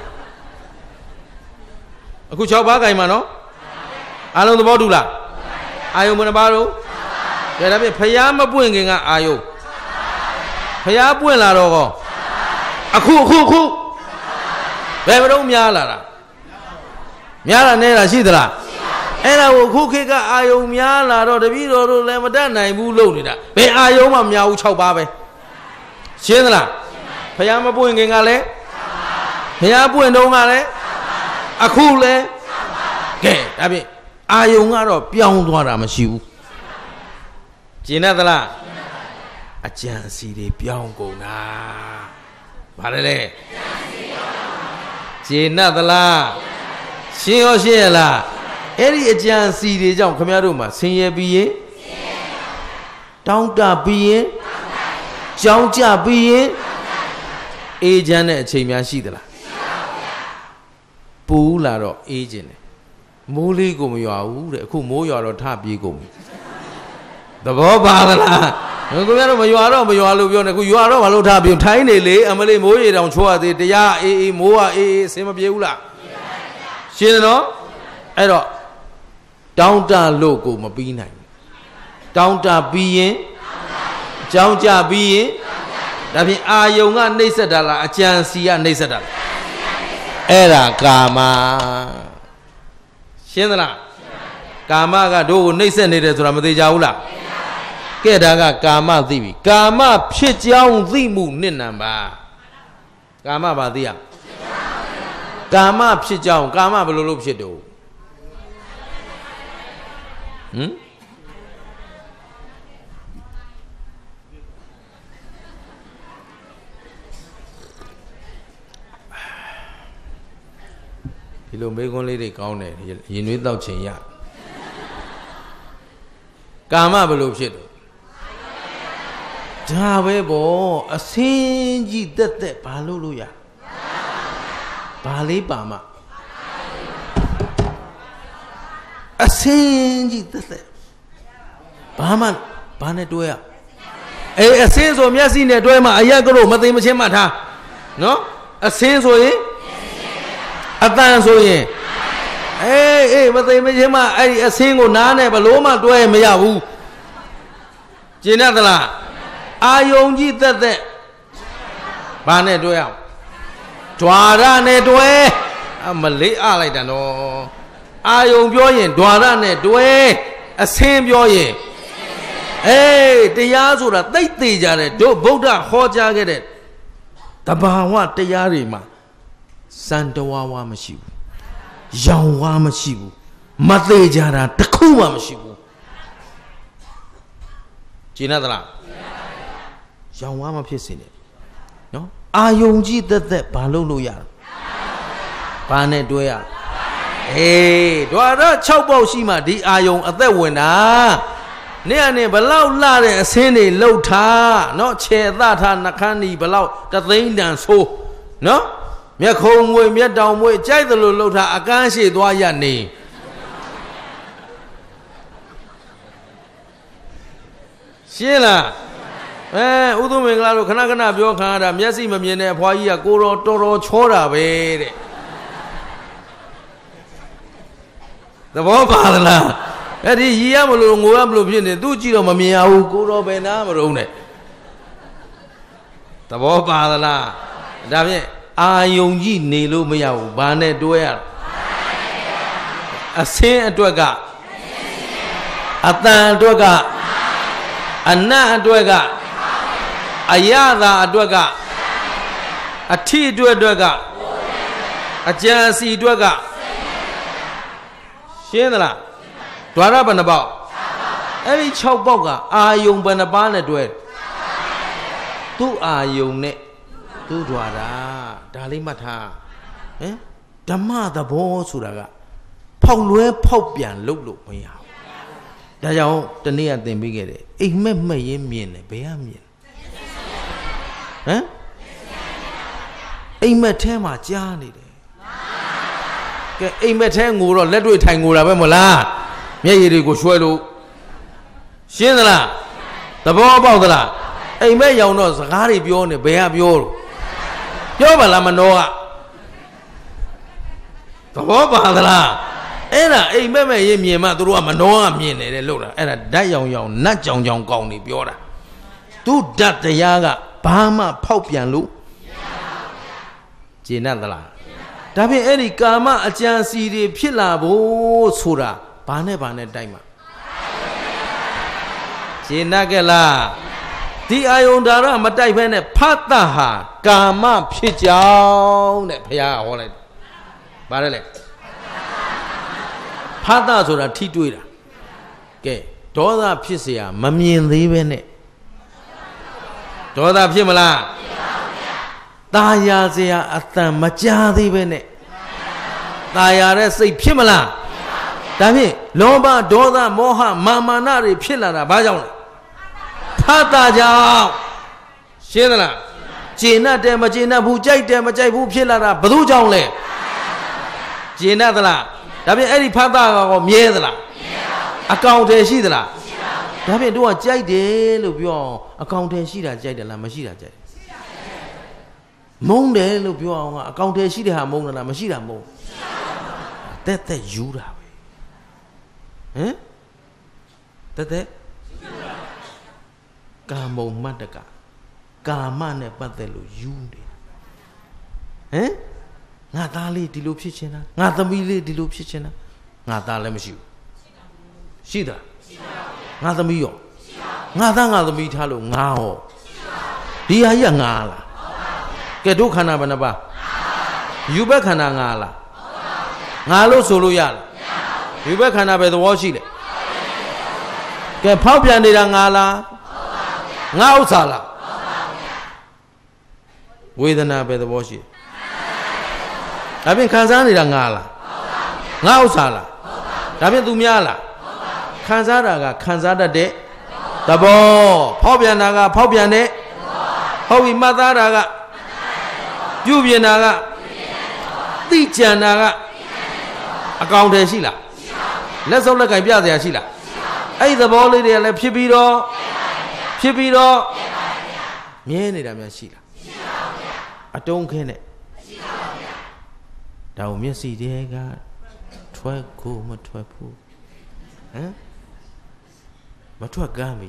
A good chow bag, Mano? I know the Bodula. Ayumanabaro. There be Payam a bringing a Ayo. Payabuela logo. A cool, cool, cool. Beverdo Miala. Miala Nera Sidra. And I will cook it. Ayo Miala or the Vido Lamadana, I will load it up. Be Ayoma Miao Chowbabe. Shendra. Payama Buing Ale. Payabu and Omale. A cool eh? Gay. I mean, Ayongaro, Pion Mamashu. Ginadala. A chance de Piongo na. Parale. Ginadala. She or she la. Any agency de John Camaruma, senior be Don't be John Jab be agent at Chimia Shidla. Pularo agent. Muli go you are who more your tap you go. The Boba. You are you are you are all tap you tiny lay, Emily Moy down Chua de Ya e Moa e Semabula. She know? I don't. Downtown logo Mabina. Downtown being Jounja being that means Ayonga Nesadala, a chance and Nesadala. Era Kama Shendra Kama do Nesanid to Ramadi Jaula. Kedaga Kama Divi. Kama Pitjao Zimu Ninamba Kama Badia. Kama Pitjao, Kama Bulupshido. Hmm? You know, make only the counter. You need no change. Kama Bulupshido. Javebo, a singy that Paluya. Bali Bama. A singy that Bama Panetua. A sense of Yasin at Dwema, a Yagro, Matimachemata. No? A sense of it? A dance of it. Eh, eh, Matimachema, a single Nana, Baloma, Dwema Yahu. Jinatala. Ayonji that Bane Dwell. Dwara ne dwe. A Malay Alaidano. Ayon Boyen, Dwara ne dwe. A same Boyen. Ê, thì giá rồi là tích tỷ ra đấy, chỗ bốc ra khó ra cái đấy. Ta bà hoa thì giá rồi mà. San tàu hoa mà xíu. Dòng hoa mà xíu. Mà tỷ ra là tất khu mà xíu. Chỉ nè là dòng hoa mà phía xin đấy. À dùng gì tất tất bà lâu lâu ya. Bà này đuôi à. Ê, đó đó cháu bảo xí mà đi à dùng ở đây quên à. Nè nè bà lâu la đấy xin này lâu thà. Nó chế ta thà nạc khăn đi bà lâu. Ta tính đàn số. Nó. Mẹ không ngồi mẹ đào ngồi chạy từ lâu lâu thà. À càng xí đoà ya nè. Xí là. Ê, ưu tố mình là lúc khana khana biểu khana ra. Mẹ xí mà miền này phá ý à cô rô tô rô chô ra bê đấy. Đó bó bà là. Ê thì ý á mà lúc ngồi á mà lúc phía này. Tú chỉ đâu mà miền à hù cô rô bê ná mà rung này. Đó bó bà là. Đó phía à dùng gì nê lúc mà hù bà này đuôi à. À xên đuôi cả. À tàn đuôi cả. À nà đuôi cả. À yá ra đuôi cả. À thi đuôi đuôi cả. À chá xì đuôi cả. Xên là. Đoà ra bà nà bảo. Ê đi cháu bảo cả. À dùng bà nà bà nà đuôi. Tu à dùng nè. Tu đoà ra. Đà lý mà thà. Dhamma ta bó sù ra cả. Phao lùi phao biàn lúc lúc mới hào. Đã cháu tân đi à tìm bí kể đấy. Ý mẹ mẹ yên miền này. Bé à miền. Hả? Ý mẹ thế mà cha này đấy. Cái ý mẹ thế ngủ rồi. Lết đuôi thành ngủ ra bên một là. Mẹ gì đi của xuôi luôn. Xuyên ra là. Ta bó bảo ta là. Ý mẹ dòng nó gá đi biô này. Bé à biô rồi. Biô bà làm mà nô ạ. Ta bó bảo ta là. Ê là ý mẹ mẹ yên miền mà. Tôi nói mà nô à miền này. Lúc đó. Ê là đá dòng dòng. Nát dòng dòng con này biô ra. Tu đặt ta giá cả. Bà mà phao biàn lúc. Chỉ nát ta là. Đã biết ấy cả mà ở chàng xì đi phía là bố sù ra. Bà này bà này đại mà. Chỉ nát cái là. Thì ai ôn đá ra mà đại phê này. Phát ta hà. Cả mà phía cháu. Này phía hồ này. Bà này này. Phát ta sù ra thi đuôi ra. Cái. Đó ra phía xì à. Mà miền thế bên này. Đó ra phía mà là. Ta ya se ya a tàn mà cha thế bên này. Ta ya đấy xây phía mà là. Đã biết. Lô ba đô ta mô ha ma ma na đi phía là là bà cháu này. Phát ta cháu. Xuyên là. Chế nà đè mà chế nà phù chạy đè mà chạy phù phía là là bà thú cháu này. Chế nà ta là. Đã biết ấy đi phát ta có miê ta là. À cao thế xí ta là. Đã biết đúng là chạy đế lúc biểu. À cao thế xí là chạy đế là mà xí là chạy. Mông đấy lúc biểu ông ạ. Cao thế xí là mông là mà xí là mông. Tết tết dụ ra. Hả? Tết tết. Cả mông mắt cả. Cả mà này bắt tết lúc dụ đấy. Hả? Ngà ta lì đi lúc phía trên á. Ngà ta mi lì đi lúc phía trên á. Ngà ta lại mà xíu. Xí ta. Ngà ta mi yo. Ngà ta ngà ta mi thả lúc ngà hồ. Đi ai ya ngà là. Cái đu khana bà nà bà. Yu bê khana ngà là. Ngà lúc sổ lúc ya là. Yu bê khana bê đồ xí lệ. Cái phao biàn đi ra ngà là. Ngà ụ xà là. Vedana bê đồ xí. Đã biết khán giả đi ra ngà là. Ngà ụ xà là. Đã biết tù mía là. Khán giả ra gà khán giả ra đế. Đã bó. Phao biàn ra gà phao biàn đế. Phao bì mát ra ra gà. Yu biên ra gà. Tí chàn ra gà. À cao thế xí là. Lết sâu là cảnh bia thế xí là. Ấy ta bó lấy đây là phía bì đó. Phía bì đó. Mê này là mẹ xí là. À trông khen này. Đầu mẹ xí đây gà. Thoại cô mà thoại phụ. Hả? Mà thoại gà mì.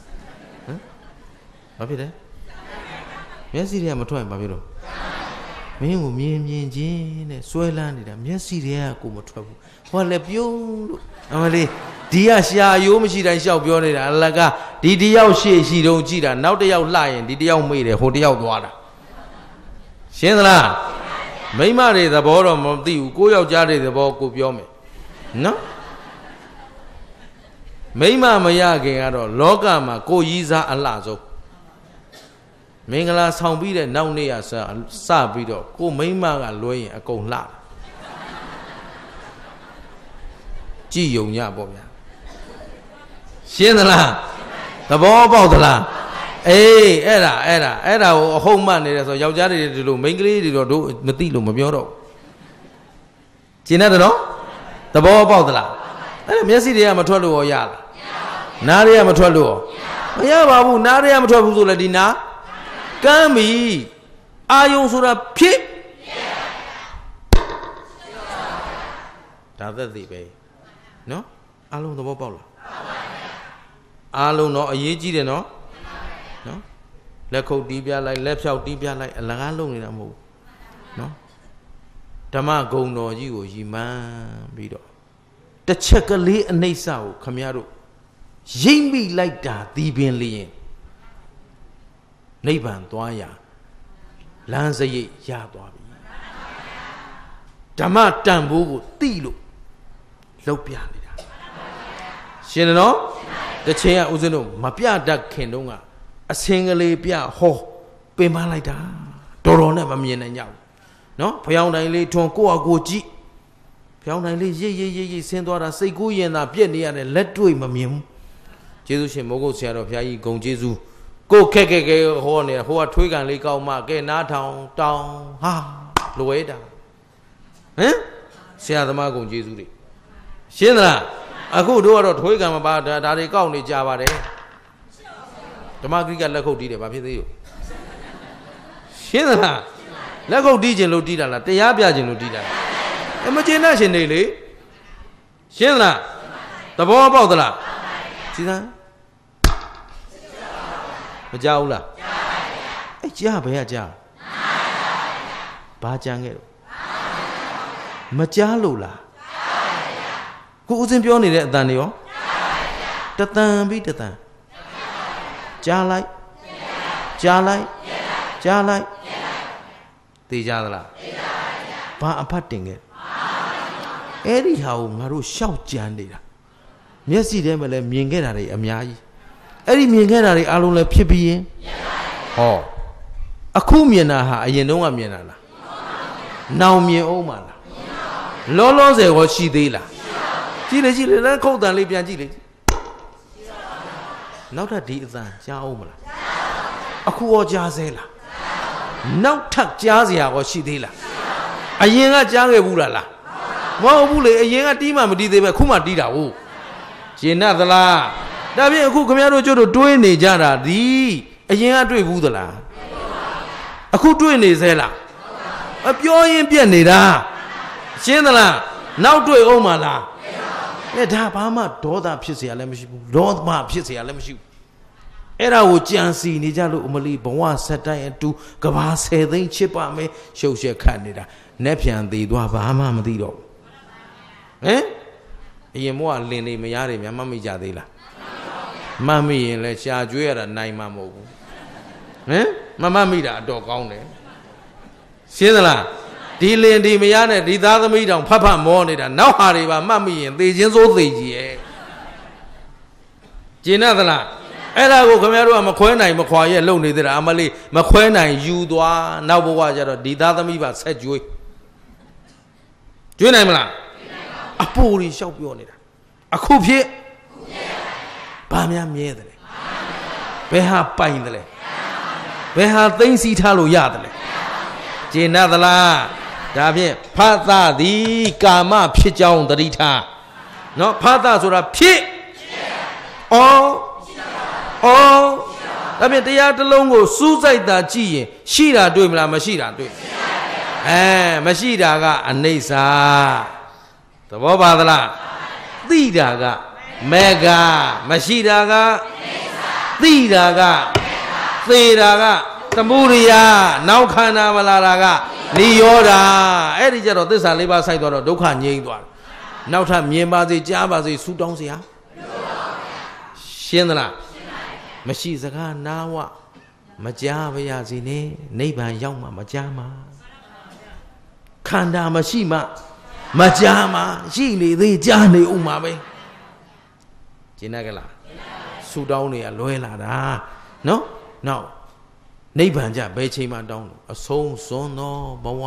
Hả? Bà biết đấy? Mẹ xí đây mà thoại bà biết rồi. မင်းကိုမြင်မြင်ချင်းနဲ့ဆွဲလန်းနေတာမျက်စိတွေကကိုမထွက်ဘူးဟောလည်းပြုံးလို့အမလေးဒီကရှာရိုးမရှိတိုင်းရှောက်ပြောနေတာအလကဒီတယောက်ရှေ့ရှိတုံးကြည့်တာနောက်တစ်ယောက်လှရင်ဒီတယောက်မေ့တယ်ဟိုတယောက်သွားတာရှင်းသလားမိမတွေသဘောတော့မသိဘူးကိုယောက်ျားတွေသဘောကိုပြောမယ်နော်မိမမရခင်ကတော့လောကမှာကိုကြီးစားအလှဆုံးမင်္ဂလာဆောင်ပြီးတဲ့နောက်နေ့ရစစပြီးတော့ကိုမိမကလွှဲရင်အကုန်လှကြည်ယုံညပေါ့ဗျာရှင်းသလားသဘောပေါက်သလားအေးအဲ့ဒါအဲ့ဒါအဲ့ဒါကိုအဟုတ်မှတ်နေတယ်ဆိုယောက်ျားတွေဒီလိုမိန်းကလေးတွေတော့တို့မသိလို့မပြောတော့ရှင်းတယ်နော်သဘောပေါက်သလားအဲ့ဒါမျက်စိတွေကမထွက်လို့ရောရလားနားတွေကမထွက်လို့ရောမရပါဘူးနားတွေကမထွက်ဘူးဆိုလည်းဒီနားကမ်းပြီအာယုံဆိုတာဖြစ်ဒါသက်သေပဲနော်အားလုံးသဘောပေါက်လားအားလုံးတော့အရေးကြီးတယ်နော်နော်လက်ခုပ်တီးပြလိုက်လက်ဖြောက်တီးပြလိုက်အလကားလုံးနေတာမဟုတ်ဘူးနော်ဓမ္မဂုဏ်တော်ကြီးကိုရည်မှန်းပြီးတော့တစ်ချက်ကလေးအနှိမ့်စကိုခမရတို့ရိမ့်မိလိုက်တာဒီပင်လျင်နိဗ္ဗာန်သွားရလမ်းစရိတ်ရသွားပြီဓမ္မတန်ဖိုးကိုသိလို့လောက်ပြနေတာရှင်းတယ်နော်တချိန်ကဦးဇင်းတို့မပြတတ်ခင်တုန်းကအစင်ကလေးပြဟောပင်ပန်းလိုက်တာတော်တော်နဲ့မမြင်နိုင်ကြဘူးနော်ဖျောင်းတိုင်းလေးထွန်ကိုယ့်အကိုကြည့်ဖျောင်းတိုင်းလေးရိပ်ရိပ်ရိပ်ရိပ်ဆင်းသွားတာစိတ်ကူးရင်သာပြက်နေရတယ်လက်တွေ့မမြင်ဘူးကျေးဇူးရှင်မိုးကုတ်ဆရာတော်ဘုရားကြီးဂုဏ်ကျေးဇူးကိုခက်ခက်ခဲဟောနေဟိုကထွေးကန်လေးကောက်မှကဲနားထောင်တောင်းဟာလွယ်တာဟမ်ဆရာသမားဂုဏ်ကျေးဇူးတွေရှင်းသလားအခုတို့ကတော့ထွေးကန်မပါဒါဒါတွေကောက်နေကြပါတယ်ဓမ္မဂရိကလက်ခုပ်တီးတယ်ဘာဖြစ်သေးရောရှင်းသလားလက်ခုပ်တီးခြင်းလို့တီးတာလားတရားပြခြင်းလို့တီးတာလားအမကျေနပ်ရှင်နေလေရှင်းသလားသဘောပေါက်သလားစီစမ်းမကြောက်လားအဲ့ကြားဘယ်ကကြားဘာကြံခဲ့တော့မကြားလို့လားကိုဦးစင်းပြောနေတဲ့အတန်တွေရောတတန်ပြီးတတန်ကြားလိုက်ကြားလိုက်ကြားလိုက်သိကြသလားဘာအဖတ်တင်ခဲ့အဲ့ဒီဟာကိုငါတို့ရှောက်ကြမ်းနေတာမျက်စိထဲမှာလည်းမြင်ခဲ့တာတွေအများကြီးအဲ့ဒီမြင်ခဲ့တာတွေအားလုံးလည်းဖြစ်ပြီးရင်ဟောအခုမြင်တာဟာအရင်တုန်းကမြင်တာလားနောင်မြင်အောင်မလားလောလောဆယ်ရောရှိသေးလားကြည့်လေကြည့်လေလက်ခုတ်တန်လေးပြန်ကြည့်လေနောက်ထပ်ဒီအသံကြားအောင်မလားအခုရောကြားသေးလားနောက်ထပ်ကြားစရာရောရှိသေးလားအရင်ကကြားခဲ့ဘူးလားလားမဟုတ်ဘူးလေအရင်ကတီးမှမတီးသေးပဲခုမှတီးတာဟုတ်ရှင်နတ်သလားဒါဖြင့်အခုခင်ဗျားတို့ကျတို့တွေးနေကြတာဒီအရင်ကတွေးဘူးသလားအခုတွေးနေသေးလားအပြောရင်ပြက်နေတာရှင်းသလားနောက်တွေးအောင်မလားအဲဒါဘာမှဒေါသဖြစ်เสียလည်းမရှိဘူးဒေါသမဖြစ်เสียလည်းမရှိဘူးအဲ့ဒါကိုကြံစီနေကြလို့အမလီဘဝဆက်တိုင်းအတူကဘာဆယ်သိန်းချစ်ပါမယ်ရှုပ်ရှက်ခတ်နေတာနက်ပြန်သေးသွားဘာမှမသိတော့ဘူးဟမ်အရင်ဘဝလင်နေမရတယ်များမမိကြသေးလားမမိရင်လည်းရှာကျွေးရတာနိုင်မှာမဟုတ်ဘူးဟမ်မမမိတာအတော်ကောင်းတယ်ရှင်းသလားဒီလင်ဒီမရနဲ့ဒီသားသမီးတောင်ဖတ်ဖတ်မောနေတာနောက်ဟာတွေပါမှတ်မိရင်သေချင်းစိုးသေကြီးရဲ့ကျင်납သလားအဲ့ဒါကိုခင်ဗျားတို့ကမခွဲနိုင်မခွာရဲ့လုံနေသေးတာအမလေးမခွဲနိုင်ယူသွားနောက်ဘဝကျတော့ဒီသားသမီးပါဆက်ကျွေးကျွေးနိုင်မလားအပူတွေလျှောက်ပြောနေတာအခုဖြစ်ဘာများမြဲတယ်လဲဘယ်ဟာပိုင်တယ်လဲဘယ်ဟာသိမ့်စီထားလို့ရတယ်လဲကျင်납သလားဒါဖြင့်ဖသသည်ကာမဖြစ်ကြောင်းတတိထားနော်ဖသဆိုတာဖြစ်ဩဩဒါဖြင့်တရားတစ်လုံးကိုစူးစိုက်တာကြည့်ရင်ရှိတာတွေ့မလားမရှိတာတွေ့အဲမရှိတာကအနိစ္စသဘောပါသလားသိတာကမေဃမရှိတာကသိတာကသေတာကသမုဒိယနောက်ခန္ဓာမလာတာကနိရောဓအဲ့ဒီကြတော့သစ္စာလေးပါးစိုက်သွားတော့ဒုက္ခငြိမ်းသွားတယ်နောက်ထပ်မြင်ပါစေကြားပါစေဆူတောင်းเสียရှင်းသလားမရှိစကားနာဝမကြားပါရစေနဲ့နိဗ္ဗာန်ရောက်မှမကြားမှာခန္ဓာမရှိမှမကြားမှာရှိနေသေးကြားနေဥမှာပဲကျင်တတ်ကြလားဆူတောင်းနေရလွဲလာတာနော်နောက်နိဗ္ဗာန်ကြဘယ်ချိန်မှတောင်းလို့အဆုံးစွန်းသောဘဝ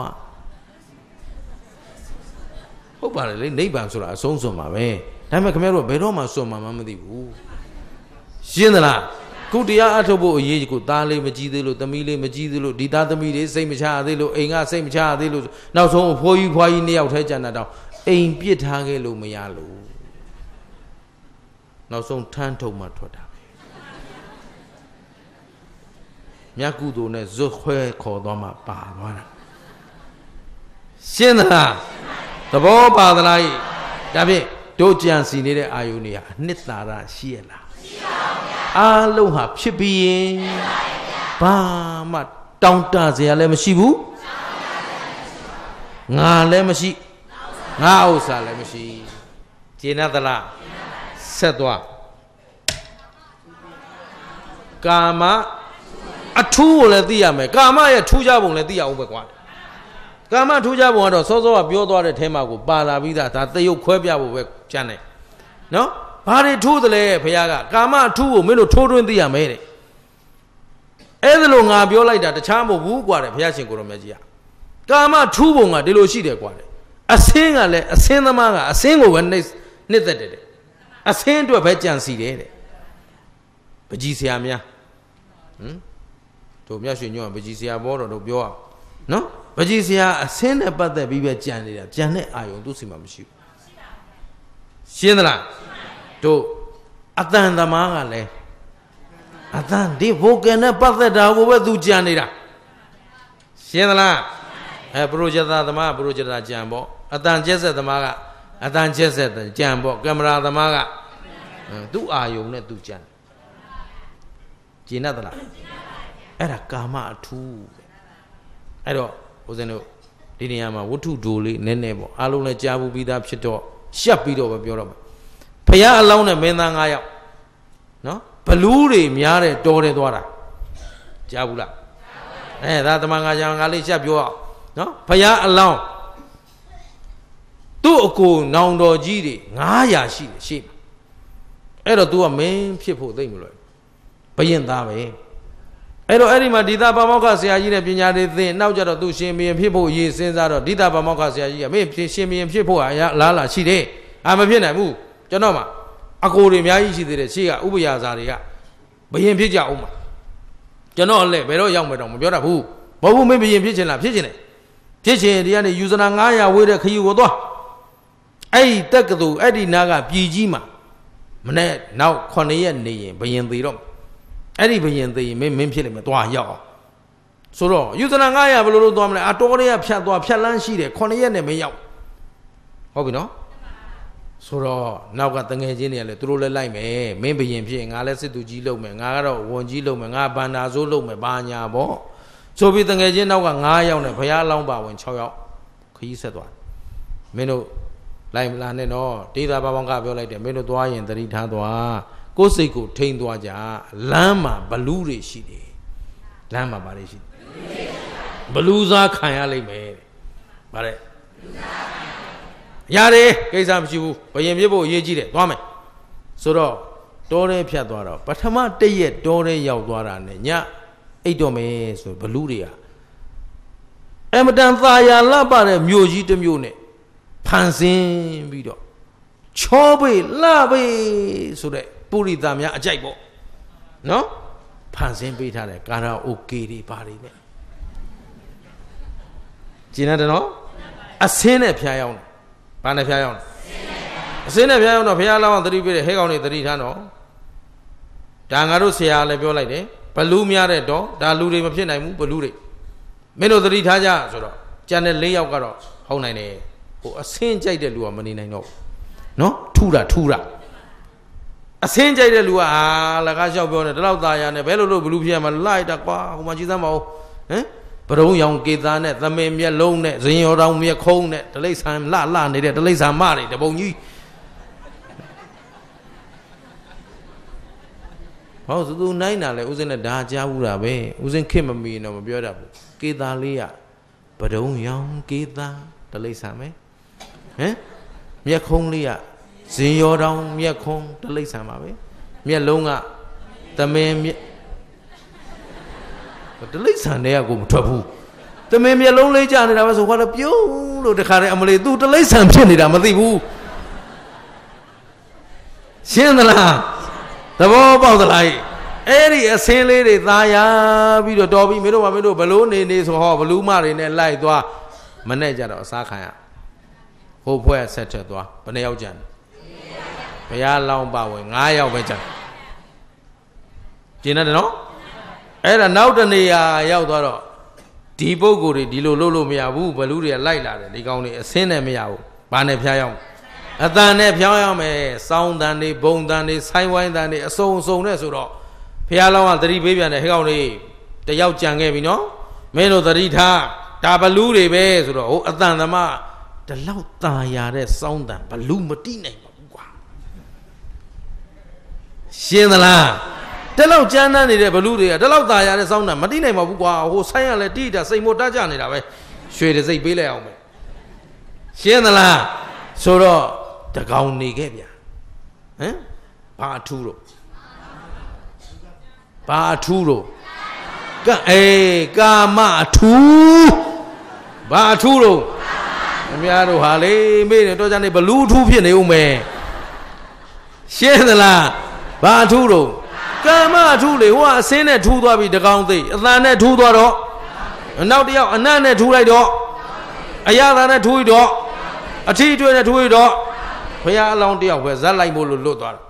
ဟုတ်ပါတယ်လေနိဗ္ဗာန်ဆိုတာအဆုံးစွန်းမှာပဲဒါပေမဲ့ခင်ဗျားတို့ဘယ်တော့မှစွန့်မှာမသိဘူးရှင်းသလားခုတရားအထုတ်ဖို့အရေးကိုသားလေးမကြည့်သေးလို့သမီးလေးမကြည့်သေးလို့ဒီသားသမီးလေးစိတ်မချသေးလို့အိမ်ကစိတ်မချသေးလို့နောက်ဆုံးအဖိုးကြီးဖွားကြီးနှစ်ယောက်ထဲကျန်တာတော့အိမ်ပြစ်ထားခဲ့လို့မရလို့နောက်ဆုံးထမ်းထုံမှထွက်တာမြတ်ကုသိုလ်နဲ့ဇွတ်ခွဲခေါ်သွားမှပါသွားတာရှင်းသလားသဘောပါသလားဒါဖြင့်တို့ကြံစီနေတဲ့အာယုန်တွေဟာအနှစ်သာရရှိရလားရှိပါဗျာအားလုံးဟာဖြစ်ပြီးရင်ဘာမှတောင်းတစရာလည်းမရှိဘူးငါလည်းမရှိငါဥစ္စာလည်းမရှိကျေနပ်သလားဆက်သွားကာမအထူးကိုလည်းသိရမယ်ကာမရဲ့ထူးခြားပုံလည်းသိရအောင်ပဲကွာကာမထူးခြားပုံကတော့စောစောကပြောသွားတဲ့ထဲမှာကိုပါလာပြီးသားဒါတရုပ်ခွဲပြဖို့ပဲကျန်တယ်နော်ဘာတွေထူးသလဲဘုရားကကာမအထူးကိုမင်းတို့ထိုးထွင်းသိရမယ်တဲ့အဲ့ဒါလို့ငါပြောလိုက်တာတခြားမဟုတ်ဘူးကွာတဲ့ဘုရားရှင်ကိုရောမြတ်ကြီးကကာမထူးပုံကဒီလိုရှိတယ်ကွာတဲ့အစင်းကလည်းအစင်းသမားကအစင်းကိုပဲနှိမ့်နှစ်သက်တယ်တဲ့အစင်းအတွက်ပဲကြံစီတယ်တဲ့ပကြီးဆရာများဟမ်တို့မြတ်ရွှေညွန့်ပကြီးဆရာဘောတော်တို့ပြောအောင်နော်ပကြီးဆရာအစင်းနဲ့ပတ်သက်ပြီးပဲကြံနေတာကြံတဲ့အာယုံသူ့စီမှာမရှိဘူးရှင်းသလားတို့အတန်သမားကလည်းအတန်ဒီဘိုကယ်နဲ့ပတ်သက်တာကိုပဲသူကြံနေတာရှင်းသလားအဲပရိုဂျက်တာသမားပရိုဂျက်တာကြံပေါ့အတန်ကျက်ဆက်သမားကအတန်ကျက်ဆက်ကြံပေါ့ကင်မရာသမားကသူ့အာယုံနဲ့သူကြံကျင်တတ်သလားအဲ့ဒါကာမအထူးအဲ့တော့ဦးဇင်းတို့ဒီနေရာမှာဝတ္ထုဒိုလေးနည်းနည်းပေါ့အားလုံးလည်းကြားဘူးပြီးသားဖြစ်တော့ရှက်ပြီးတော့ပဲပြောတော့မယ်ဘုရားအလောင်းနဲ့မင်းသား၅ယောက်နော်ဘလူးတွေများတဲ့တော်တယ်သွားတာကြားဘူးလားအဲဒါတမန်ငါကြောင်ငါလေးရှက်ပြောအောင်နော်ဘုရားအလောင်းသူ့အကိုနောင်တော်ကြီးတွေ၅ရာရှိတယ်ရှေ့အဲ့တော့ तू ကမင်းဖြစ်ဖို့သိမ့်မလို့ဘယင်သားပဲအဲ့တော့အဲ့ဒီမှာဒီတာပါမောက္ခဆရာကြီးနဲ့ပညာတွေသင်နောက်ကြတော့သူရှင်မင်းဖြစ်ဖို့အရေးစဉ်းစားတော့ဒီတာပါမောက္ခဆရာကြီးကမင်းရှင်မင်းဖြစ်ဖို့အလားလာရှိတယ်အာမဖြစ်နိုင်ဘူးကျွန်တော်မှအကိုတွေအများကြီးရှိသေးတယ်ရှေ့ကဥပယာစာတွေကဘယင်ဖြစ်ကြအောင်မှာကျွန်တော်လည်းဘယ်တော့ရောက်မယ်တော့မပြောတတ်ဘူးမဟုတ်ဘူးမင်းဘယင်ဖြစ်ချင်လားဖြစ်ချင်တယ်ဖြစ်ချင်ဒီကနေယူဇနာ၅ရာဝေးတဲ့ခရီးကိုသွားအဲ့ဒီတက္ကသိုလ်အဲ့ဒီနားကပြည်ကြီးမှာမနေ့နောက်ခုနှစ်ရက်နေရင်ဘယင်သေးတော့အဲ့ဒီဘယင်သေးရင်မင်းမင်းဖြစ်လိမ့်မယ်သွားရောက်အောင်ဆိုတော့ယူဇနာ၅ရာဘယ်လိုလုပ်သွားမလဲအတော်တွေကဖြတ်သွားဖြတ်လန်းရှိတယ်ခုနှစ်ရက်နဲ့မရောက်ဟုတ်ပြီနော်ဆိုတော့နောက်ကတငယ်ချင်းတွေကလည်းသူတို့လည်းလိုက်မယ်မင်းဘယင်ဖြစ်ငါလည်းစစ်သူကြီးလုပ်မယ်ငါကတော့ဝန်ကြီးလုပ်မယ်ငါဘန္နာစိုးလုပ်မယ်ဘာညာပေါ့ဆိုပြီးတငယ်ချင်းနောက်က၅ယောက်နဲ့ဘုရားအလောင်းပါဝင်၆ယောက်ခရီးဆက်သွားမင်းတို့လိုက်မလာနဲ့တော့ဒေတာဘာဘောင်ကပြောလိုက်တယ်မင်းတို့သွားရင်သတိထားသွားကိုယ်စိတ်ကိုထိန်းသွားကြလမ်းမှာဘလူးတွေရှိတယ်လမ်းမှာဘာတွေရှိတယ်ဘလူးစားခံရလိမ့်မယ်ဗါတဲ့ရတယ်ကိစ္စမရှိဘူးဘယင်ပြဖို့အရေးကြီးတယ်သွားမယ်ဆိုတော့တောထဲဖြတ်သွားတော့ပထမတည့်ရက်တောထဲရောက်သွားတာနဲ့ညအိတ်တော်မယ်ဆိုဘလူးတွေကအမတန်သာယာလှပတဲ့မြို့ကြီးတစ်မြို့နဲ့ဖန်ဆင်းပြီးတော့ချောပေလှပေဆိုတဲ့ပုရိသများအကြိုက်ပေါ့နော်ဖန်ဆင်းပေးထားတယ်ကာရာအိုကေတွေဘာတွေနဲ့ကျင်းတယ်နော်အစင်းနဲ့ဖျားရောက်တယ်ဘာနဲ့ဖျားရောက်လဲအစင်းနဲ့ဖျားရောက်တော့ဘုရားလောင်းသတိပေးတယ်ဟဲကောင်တွေသတိထားတော့ဒါငါတို့ဆရာလည်းပြောလိုက်တယ်ဘလူးများတဲ့တော့ဒါလူတွေမဖြစ်နိုင်ဘူးဘလူးတွေမင်းတို့သတိထားကြဆိုတော့ကျန်တဲ့၄ယောက်ကတော့ဟုတ်နိုင်တယ်ဟိုအစင်းကြိုက်တဲ့လူကမနေနိုင်တော့နော်ထူတာထူတာအစင်းကြိုက်တဲ့လူကအာလကားလျှောက်ပြောနေတလောက်သားရနဲ့ဘယ်လိုလုပ်ဘလူးဖြစ်ရမှာလိုက်တာကွာဟိုမှာကြည်စမ်းပါဦးဟမ်ဘရုံရောင်ကေသားနဲ့သမင်မျက်လုံးနဲ့ဇင်ရောတော်မျက်ခုံးနဲ့တလိษံလှလှနေတဲ့တလိษံမတွေတပုံကြီးဟောသူနိုင်တာလေဦးစင်းနဲ့ဒါကြားဘူးတာပဲဦးစင်းခစ်မမီတော့မပြောတတ်ဘူးကေသားလေးကဘရုံရောင်ကေသားတလိษံပဲဟမ်မျက်ခုံးလေးကဇင်ရောတော်မျက်ခုံးတလိษံပါပဲမျက်လုံးကသမင်မျက်တလိษံတွေကကိုမထွက်ဘူးသမင်မျက်လုံးလေးကြနေတာပဲဆိုခေါ်တော့ပြုံးလို့တခါတည်းအမလေး तू တလိษံဖြစ်နေတာမသိဘူးရှင်းသလားသဘောပေါက်သလားအဲ့ဒီအစင်းလေးတွေသားရပြီးတော့တော်ပြီမင်းတို့ကမင်းတို့ဘလို့နေနေဆိုဟောဘလူးမတွေနဲ့လိုက်သွားမနဲ့ကြတော့အစားခံရဟိုဖွဲ့ဆက်ထက်သွားဘယ်နှယောက်ကြံဘုရားလောင်းပါဝင်၅ယောက်ပဲကြံကျင်းတယ်နော်အဲ့ဒါနောက်တနေရာရောက်သွားတော့ဒီပုဂ္ဂိုလ်တွေဒီလိုလုပ်လို့မရဘူးဘလူးတွေကလိုက်လာတယ်ဒီကောင်တွေအစင်းနဲ့မရဘူးဘာနဲ့ဖျားရောက်အတန်နဲ့ဖျားရောက်မယ်စောင်းတန်တွေဘုံတန်တွေဆိုင်းဝိုင်းတန်တွေအစုံအစုံနဲ့ဆိုတော့ဖျားလောင်းကသတိပေးပြန်တယ်ဟဲ့ကောင်တွေတယောက်ကြံခဲ့ပြီနော်မင်းတို့သတိထားဒါဘလူးတွေပဲဆိုတော့ဟိုအတန်သမားဒီလောက်ตาရတဲ့စောင်းတန်ဘလူးမတိနိုင်ပါဘူးကွာရှင်းသလားတလောက်ကြမ်းတမ်းနေတဲ့ဘလူးတွေကတလောက်ตาရတဲ့စောင်းတန်မတိနိုင်ပါဘူးကွာဟိုဆိုင်းရလဲတိတာစိတ်မို့တတ်ကြနေတာပဲရွှေတစ်စိတ်ပေးလိုက်အောင်ပဲရှင်းသလားဆိုတော့တကောင်နေခဲ့ဗျာဟမ်ဘာအထူးတော့ဘာအထူးတော့ကအေးကာမအထူးဘာအထူးတော့အများတို့ဟာလေမေးနေတော့ကြနေဘလူးအထူးဖြစ်နေဦးမယ်ရှင်းသလားဘာအထူးတော့ကာမအထူးလေဟိုကအစင်းနဲ့ထူးသွားပြီတကောင်သိအတန်နဲ့ထူးသွားတော့နောက်တစ်ယောက်အနတ်နဲ့ထူးလိုက်တော့အရသာနဲ့ထူးတော့အထီးကျွေးနဲ့ထူးတော့ဘုရားအလောင်းတယောက်ပဲဇက်လိုက်မို့လို့လွတ်သွားတာ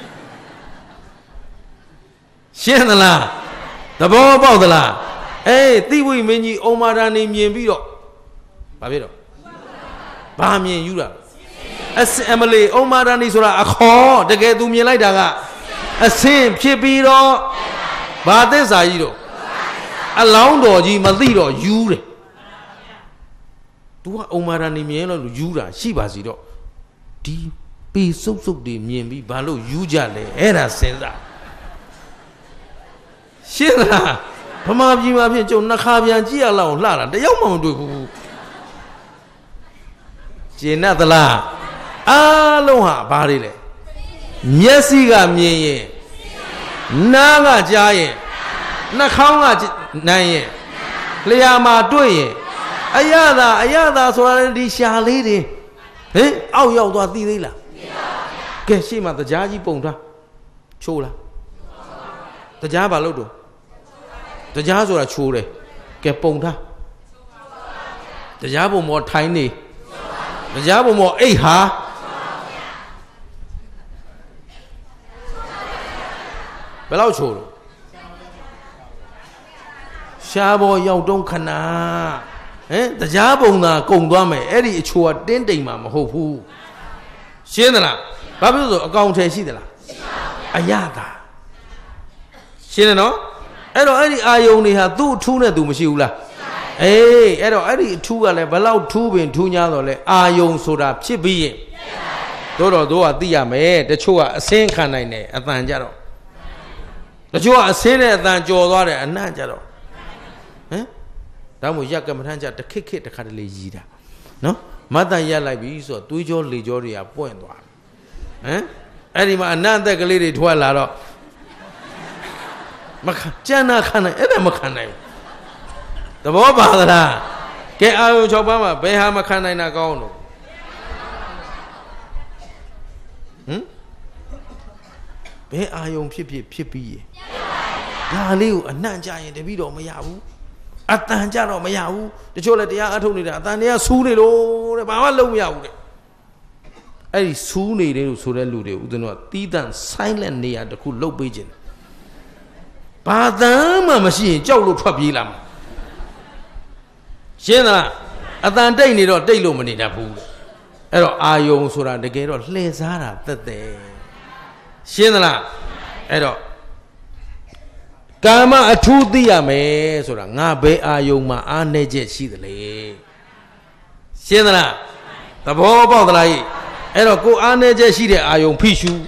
ရှင်းသလားသဘောပေါက်သလားအေးတိဝိမင်းကြီးဩမာဒာနေမြင်ပြီးတော့ဘာဖြစ်တော့ဘာမြင်ယူတာအစအမလီဩမာဒာနေဆိုတာအခေါ်တကယ်သူမြင်လိုက်တာကအစင်ဖြစ်ပြီးတော့ဘာသစ္စာကြီးတော့အလောင်းတော်ကြီးမသိတော့ယူတယ်သူကဩမာဒာနေမြင်လို့ယူတာရှိပါစီတော့ဒီပေစုပ်စုပ်တွေမြင်ပြီးဘာလို့ယူကြလဲအဲ့ဒါစဉ်းစားရှင်းလားဗမာပြည်မှာဖြစ်ကျုံနှစ်ခါပြန်ကြည့်ရလောက်လှတာတယောက်မှမတွေ့ဘူးကျင်납သလားအားလုံးဟာဘာတွေလဲမျက်စိကမြင်ရင်နားကကြားရင်နှာခေါင်းကနိုင်ရင်လျှာမှာတွေ့ရင်အရသာအရသာဆိုတာဒီရှာလေးတွေဟင်အောက်ရောက်သွားသိသေးလားသိပါဘူးကဲရှေ့မှာတရားကြီးပုံထားချိုးလားတရားဘာလို့တော့တရားဆိုတာချိုးတယ်ကဲပုံထားတရားပုံမော်ထိုင်းနေတရားပုံမော်အိတ်ဟာဘယ်လောက်ချိုးလို့ရှားဘောရောက်တုံးခဏဟင်တရားပုံသာကုံသွားမယ်အဲ့ဒီအချိုးကတင်းတိမ်မှာမဟုတ်ဘူးရှင်းသလားဘာဖြစ်လို့ဆိုအကောင်ထဲရှိသလားအရသာရှင်းတယ်နော်အဲ့တော့အဲ့ဒီအာယုန်တွေဟာသူ့အထူးနဲ့သူမရှိဘူးလားအေးအဲ့တော့အဲ့ဒီအထူးကလည်းဘလောက်ထူးပင်ထူး냐တော့လဲအာယုန်ဆိုတာဖြစ်ပြီးရင်တို့တော့တို့ကသိရမယ်တချို့ကအစင်းခံနိုင်တယ်အတန်ကြတော့တချို့ကအစင်းနဲ့အတန်ကြော်သွားတယ်အနံ့ကြတော့ဟမ်ဒါမှမဟုတ်ရက်ကမ္မထမ်းကြတခစ်ခစ်တခါတလေရည်တာနော်မတ်တန်ရက်လိုက်ပြီဆိုတော့သွေးကြောလေကြောတွေကပွင့်သွားဟမ်အဲ့ဒီမှာအနံ့အသက်ကလေးတွေထွက်လာတော့မခံကျန်နာခံနိုင်အဲ့ဒါမခံနိုင်ဘူးသဘောပါသလားကဲအာယုံ၆ပါးမှာဘယ်ဟာမခံနိုင်တာကောင်းလို့ဟမ်ဘယ်အာယုံဖြစ်ဖြစ်ဖြစ်ပြီးရင်ဒါလေးကိုအနှံ့ကြရင်တပည့်တော်မရဘူးအတန်ကြတော့မရဘူးတချို့လည်းတရားအထုတ်နေတာအတန်တွေကဆူးနေလို့တဲ့ဘာမှလုံးမရဘူးတဲ့အဲ့ဒီဆူးနေတယ်လို့ဆိုတဲ့လူတွေဦးဇင်းတို့ကတီးတန့် silent နေရာတစ်ခုလှုပ်ပေးခြင်းဘာတမ်းမှမရှိရင်ကြောက်လို့ထွက်ပြေးလာမှာရှင်းသလားအတန်တိတ်နေတော့တိတ်လို့မနေတတ်ဘူးအဲ့တော့အာယုံဆိုတာတကယ်တော့လှည့်စားတာသက်သက်ရှင်းသလားအဲ့တော့ကာမအထူးသိရမယ်ဆိုတာငါဘယ်အာယုံမှာအားနေချက်ရှိသလဲရှင်းသလားသဘောပေါက်သလားအဲ့တော့ကိုအားနေချက်ရှိတဲ့အာယုံဖိရှု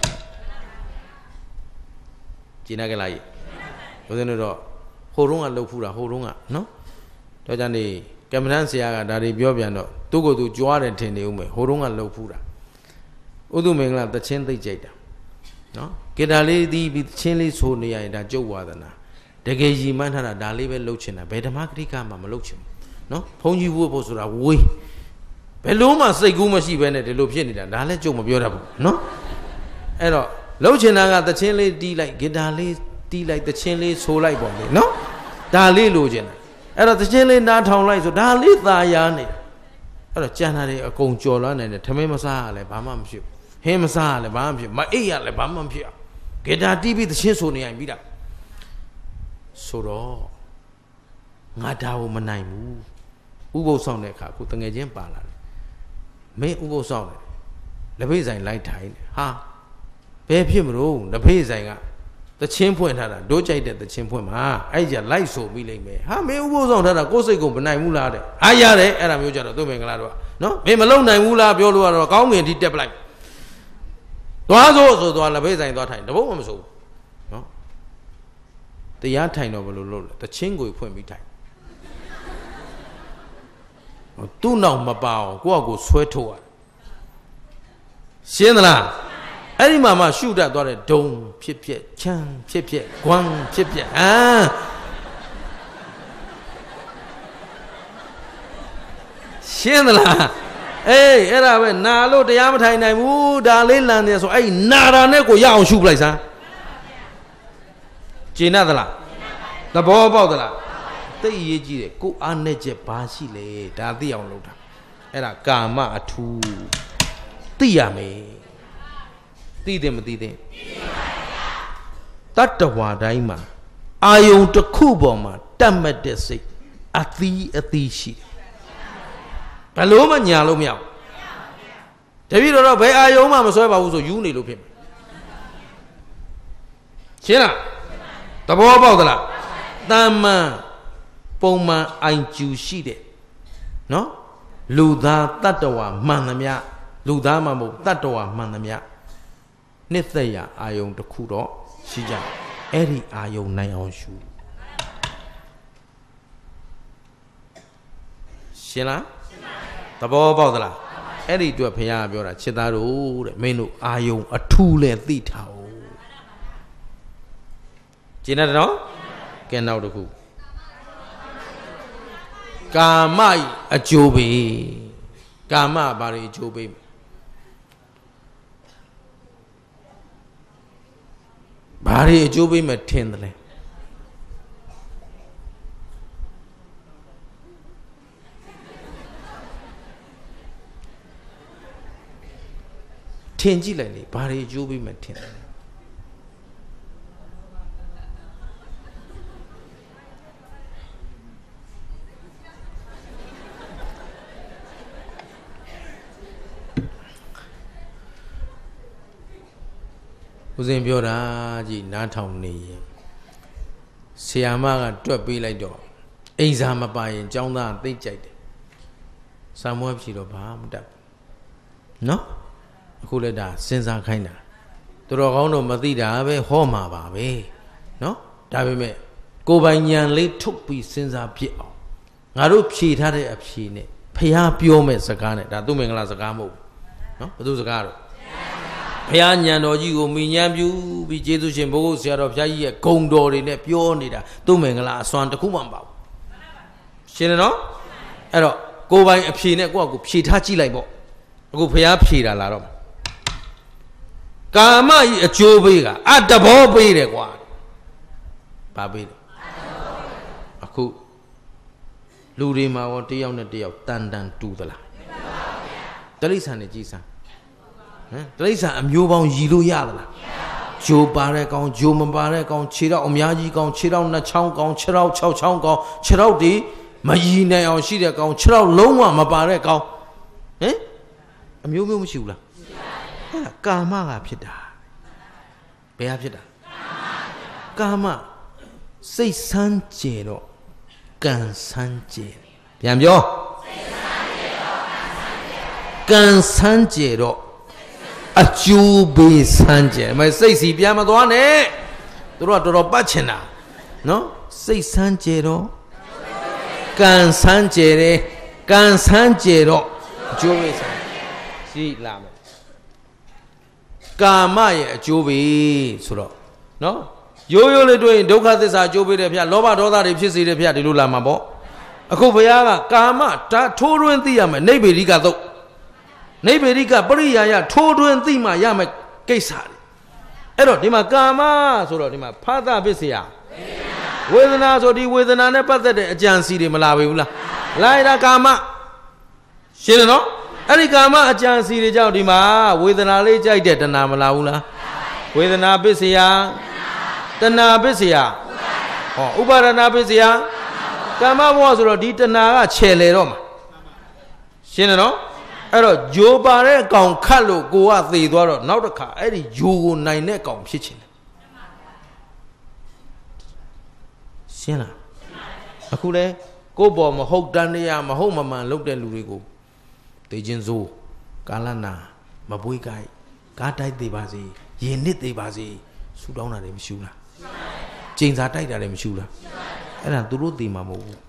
ကျင်နာကြလားဘုရားတို့တော့ဟိုတုန်းကလှုပ်ဖူးတာဟိုတုန်းကနော်တော့ကြနေကမ္မဋ္ဌာန်းဆရာကဒါတွေပြောပြန်တော့သူ့ကိုယ်သူကြွားတယ်ထင်နေဦးမယ်ဟိုတုန်းကလှုပ်ဖူးတာဥဒုမင်္ဂလာတချင်းသိကြိုက်တာနော်ဂီတာလေးဒီပြီးချင်းလေးဆိုနေရရင်ဒါကျုပ်ဝါဒနာတကယ်ရည်မှန်းထားတာဒါလေးပဲလှုပ်ချင်တာဘယ်ဓမ္မဂရိကမှမလှုပ်ချင်ဘူးနော်ဘုန်းကြီးဝတ်ဖို့ဆိုတာဝေးဘယ်လုံးမှစိတ်ကူးမရှိဘဲနဲ့ဒီလိုဖြစ်နေတာဒါလည်းကျုပ်မပြောတတ်ဘူးနော်အဲ့တော့လှုပ်ချင်တာကတချင်းလေးတီးလိုက်ဂီတာလေးတီးလိုက်တချင်းလေးဆိုလိုက်ပေါ့လေနော်ဒါလေးလိုချင်တာအဲ့တော့တချင်းလေးနားထောင်လိုက်ဆိုဒါလေးသာယာနေအဲ့တော့ကြံတာတွေအကုန်ကြော်လွှမ်းနေတယ်ထမင်းမစားရလဲဘာမှမဖြစ်ဟင်းမစားရလဲဘာမှမဖြစ်မအိပ်ရလဲဘာမှမဖြစ်ဂီတာတီးပြီးတချင်းဆိုနေရင်ပြီးတာဆိုတော့ငါဒါကိုမနိုင်ဘူးဥပုသ်ဆောင်တဲ့အခါကိုတငယ်ချင်းပါလာတယ်မင်းဥပုသ်ဆောင်တယ်လက်ဖေးဆိုင်လိုက်ထိုင်တယ်ဟာဘယ်ဖြစ်မလို့လက်ဖေးဆိုင်ကတချင်းဖွင့်ထားတာတို့ကြိုက်တဲ့တချင်းဖွင့်မှာအဲ့ကြလိုက်ဆိုပြီးလိမ့်မယ်ဟာမင်းဥပုသ်ဆောင်ထားတာကိုယ်စိတ်ကိုမနိုင်ဘူးလားတဲ့အားရတယ်အဲ့ဒါမျိုးကြတော့သူ့မင်္ဂလာတော့နော်မင်းမလုံနိုင်ဘူးလားပြောလို့ကတော့ကောင်းငင်ထိတက်ပလိုက်သွားဆိုဆိုသွားလက်ဖေးဆိုင်သွားထိုင်တဘုံမဆိုနော်တရားထိုင်တော့ဘယ်လိုလုပ်လဲတချင်းကိုဖွင့်ပြီးထိုင်သူ့နောက်မပါအောင်ကိုယ့်အကိုဆွဲထုတ်ရရှင်းသလားအဲ့ဒီမှာမှရှုတတ်သွားတဲ့ဒုံဖြစ်ဖြစ်ချမ်းဖြစ်ဖြစ်ဂွမ်းဖြစ်ဖြစ်အာရှင်းသလားအေးအဲ့ဒါပဲနာလို့တရားမထိုင်နိုင်ဘူးဒါလေးလန်နေဆိုအဲ့ဒီနာတာနဲ့ကိုရအောင်ရှုပလိုက်စမ်းကျင်သလားသဘောပေါက်သလားသိအရေးကြီးတယ်ကိုအားနဲ့ချက်ဘာရှိလဲဒါသိအောင်လုပ်တာအဲ့ဒါကာမအထူးသိရမယ်သိတယ်မသိတယ်တတ္တဝါတိုင်းမှာအာယုံတစ်ခုပေါ်မှာတတ်မှတ်တဲ့စိတ်အသီးအသီးရှိတယ်ဘယ်လို့မှညာလို့မရဘူးတပည့်တော်တော့ဘယ်အာယုံမှမဆွဲပါဘူးဆိုယူနေလို့ဖြစ်မယ်ရှင်းလားသဘောပေါက်သလားတမ္မန်ပုံမှန်အိုင်ကျူရှိတဲ့နော်လူသားတတ္တဝါမှန်သမျှလူသားမှမဟုတ်တတ္တဝါမှန်သမျှနှစ်သက်ရအာယုံတစ်ခုတော့ရှိကြအဲ့ဒီအာယုံနိုင်အောင်ရှုရှင်းလားသဘောပေါက်သလားအဲ့ဒီအတွက်ဘုရားပြောတာချစ်သားတို့တဲ့မင်းတို့အာယုံအထူးလဲသိထားအောင်ကျင်းတယ်နော်ကဲနောက်တစ်ခုကာမအကျိုးပေးကာမဘာတွေအကျိုးပေးဘာတွေအကျိုးပေးမှထင်တယ်လဲထင်ကြည့်လိုက်လေဘာတွေအကျိုးပေးမှထင်တယ်ဦးဇင်းပြောတာကြည်နားထောင်နေရင်ဆရာမကတွက်ပေးလိုက်တော့အိမ်စာမပါရင်ကျောင်းသားသိကြိုက်တယ်စာမွေးဖြေတော့ဘာမတတ်ဘူးနော်အခုလည်းဒါစဉ်းစားခိုင်းတာသူတော်ကောင်းတော့မသိတာပဲဟောမှာပါပဲနော်ဒါပေမဲ့ကိုယ်ပိုင်ဉာဏ်လေးထုတ်ပြီးစဉ်းစားဖြစ်အောင်ငါတို့ဖြေထားတဲ့အဖြေနဲ့ဖះပြောမဲ့စကားနဲ့ဒါသူ့မင်္ဂလာစကားမဟုတ်ဘူးနော်ဘယ်သူစကားတော့ဘုရားညံတော်ကြီးကိုမိညံပြူပြီးကျေးဇူးရှင်ဘုရားဆရာတော်ဘုရားကြီးရဲ့ဂုဏ်တော်တွေနဲ့ပြောနေတာသူ့မင်္ဂလာအစွမ်းတစ်ခုမှမပါဘူးရှင်းတယ်နော်အဲ့တော့ကိုယ်ပိုင်အဖြေနဲ့ကိုယ့်အကူဖြေထားကြည့်လိုက်ပေါ့အခုဘုရားဖြေတာလာတော့ကာမကြီးအကျိုးပေးကအတဘောပေးတယ်ကွာဘာပေးတယ်အခုလူတွေမှာရောတယောက်နဲ့တယောက်တန်တန်တူသလားတလိษံနဲ့ကြည်စမ်းဟမ်တရိစ္ဆာန်အမျိုးပေါင်းရည်လို့ရသလားဂျိုပါတဲ့ကောင်ဂျိုမပါတဲ့ကောင်ခြေတော့အများကြီးကောင်ခြေတော့နှစ်ချောင်းကောင်ခြေတော့၆ချောင်းကောင်ခြေတော့ဒီမရည်နိုင်အောင်ရှိတဲ့ကောင်ခြေတော့လုံးဝမပါတဲ့ကောင်ဟမ်အမျိုးမျိုးမရှိဘူးလားဟဲ့ကာမကဖြစ်တာဘယ်ဟာဖြစ်တာကာမစိတ်ဆန်းကျဲတော့ကံဆန်းကျဲပြန်ပြောကံဆန်းကျဲတော့အကျိုးပေးဆန်းကျဲမစိတ်စီပြန်မသွားနဲ့သူတို့ကတော်တော်ပတ်ချင်တာနော်စိတ်ဆန်းကျဲတော့ကံဆန်းကျဲတယ်ကံဆန်းကျဲတော့အကျိုးပေးဆန်းရှိလာမယ်ကာမရဲ့အကျိုးပေးဆိုတော့နော်ရိုးရိုးလေးတွေ့ရင်ဒုက္ခသစ္စာအကျိုးပေးတယ်ဗျလောဘဒေါသတွေဖြစ်စေတယ်ဗျဒီလိုလာမှာပေါ့အခုဘုရားကကာမဒါထိုးတွင်းသိရမယ်နိဗ္ဗေရိကသုတ်နိဗ္ဗေရိကပရိယာယထိုးတွင်းသိမှရမယ်ကိစ္စတွေအဲ့တော့ဒီမှာကာမဆိုတော့ဒီမှာဖသပစ္စယဝေဒနာဆိုဒီဝေဒနာနဲ့ပတ်သက်တဲ့အကြံစီတွေမလာဘူးလားလာရတာကာမရှင်းတယ်နော်အဲ့ဒီကာမအကြံစီတွေကြောင့်ဒီမှာဝေဒနာလေးကြိုက်တဲ့တဏှာမလာဘူးလားဝေဒနာပစ္စယတဏှာပစ္စယဟောဥပါဒနာပစ္စယကာမဘဝဆိုတော့ဒီတဏှာကခြေလေတော့မှာရှင်းတယ်နော်အဲ့တော့ဂျိုပါတဲ့အကောင်ခတ်လို့ကိုကသေသွားတော့နောက်တစ်ခါအဲ့ဒီဂျိုကိုနိုင်တဲ့အကောင်ဖြစ်ချင်တယ်ရှင်းလားအခုလဲကိုယ့်ဘော်မဟုတ်တန်တရားမဟုတ်မမှန်လုပ်တဲ့လူတွေကိုတေခြင်းစိုးကာလနာမပွေးကိုက်ကားတိုက်သေးပါစေရင်နစ်သေးပါစေဆူတောင်းတာလည်းမရှိဘူးလားကျိန်စာတိုက်တာလည်းမရှိဘူးလားအဲ့ဒါသူတို့သိမှာမဟုတ်ဘူး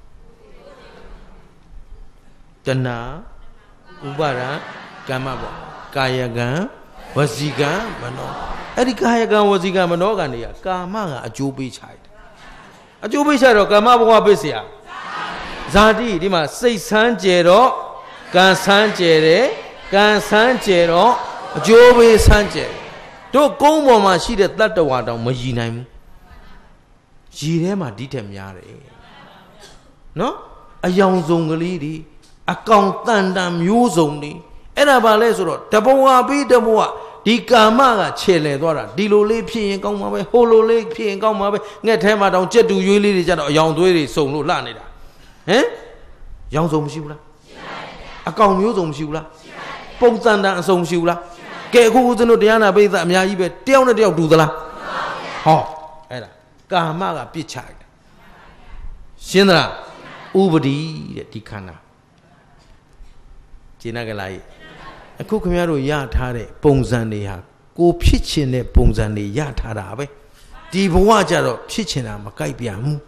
တဏှာဥပါဒကမ္မပေါ့ကာယကံဝစီကံမနောအဲ့ဒီကာယကံဝစီကံမနောကံတွေကကာမကအကျိုးပေးချတယ်အကျိုးပေးချတော့ကာမဘဝပစ္စယဇာတိဒီမှာစိတ်ဆန်းကျဲတော့ကံဆန်းကျဲတယ်ကံဆန်းကျဲတော့အကျိုးပေးဆန်းကျဲတို့ကုန်းပေါ်မှာရှိတဲ့တတ္တဝါတောင်မရည်နိုင်ဘူးရည်ထဲမှာဒီထက်များတယ်နော်အယောင်စုံကလေးတွေအကောင်တန်တန်မျိုးစုံတွေအဲ့ဒါဘာလဲဆိုတော့တဘဝပြီးတဘဝဒီကာမကခြေလဲသွားတာဒီလိုလေးဖြစ်ရင်ကောင်းမှာပဲဟိုလိုလေးဖြစ်ရင်ကောင်းမှာပဲငှက်ထဲမှာတောင်ကြက်တူရွေးလေးတွေကြတော့အယောင်သွေးတွေစုံလို့လှနေတာဟမ်ရောင်စုံမရှိဘူးလားအကောင်မျိုးစုံမရှိဘူးလားပုံစံတန်အစုံမရှိဘူးလားကဲအခုဦးဇင်းတို့တရားနာပိဿအများကြီးပဲတယောက်နဲ့တယောက်တူသလားဟောအဲ့ဒါကာမကပြစ်ချလိုက်တာရှင်းသလားဥပတိတဲ့ဒီခန္ဓာရှင်းနာကလားအခုခင်ဗျားတို့ရထားတဲ့ပုံစံတွေဟာကိုဖြစ်ချင်တဲ့ပုံစံတွေရထားတာပဲဒီဘဝကြတော့ဖြစ်ချင်တာမကြိုက်ပြန်ဘူး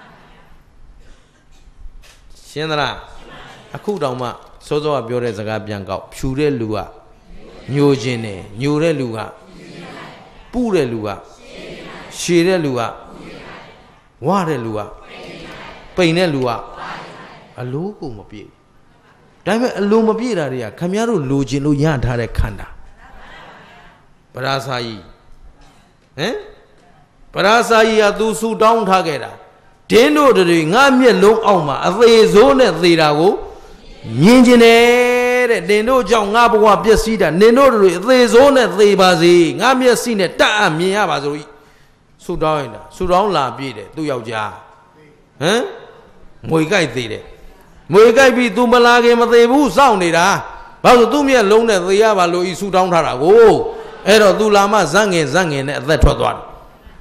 ရှင်းသလားအခုတောင်မှစောစောကပြောတဲ့စကားပြန်ကောက်ဖြူတဲ့လူကညိုခြင်းတယ်ညိုတဲ့လူကပူတဲ့လူကရှည်တဲ့လူကဝတဲ့လူကပိန်တဲ့လူကအလိုးကိုမပြေဒါပေမဲ့အလိုမပြေတာတွေကခင်ဗျားတို့လိုချင်လို့ရထားတဲ့ခန္ဓာပရာစာယီဟမ်ပရာစာယီကသူဆူတောင်းထားခဲ့တာဒင်းတို့တွေငါမျက်လုံးအောက်မှာအသေးစိုးနဲ့သေတာကိုမြင်ကျင်တယ်တဲ့နင်တို့ကြောင့်ငါဘဝပျက်စီးတာနင်တို့တွေအသေးစိုးနဲ့သေပါစေငါမျက်စိနဲ့တတ်အပ်မြင်ရပါစို့ဆူတောင်းရင်တာဆူတောင်းလာပြည့်တယ်သူ့ယောက်ျားဟမ်ငွေကြိုက်သေးတယ်ငွေကြိုက်ပြီး तू မလာခင်မသေးဘူးစောင့်နေတာဘာလို့ तू မျက်လုံးနဲ့သေရပါလို့ဤဆူတောင်းထားတာကိုအဲ့တော့ तू လာမှဇက်ငင်ဇက်ငင်နဲ့အသက်ထွက်သွားတယ်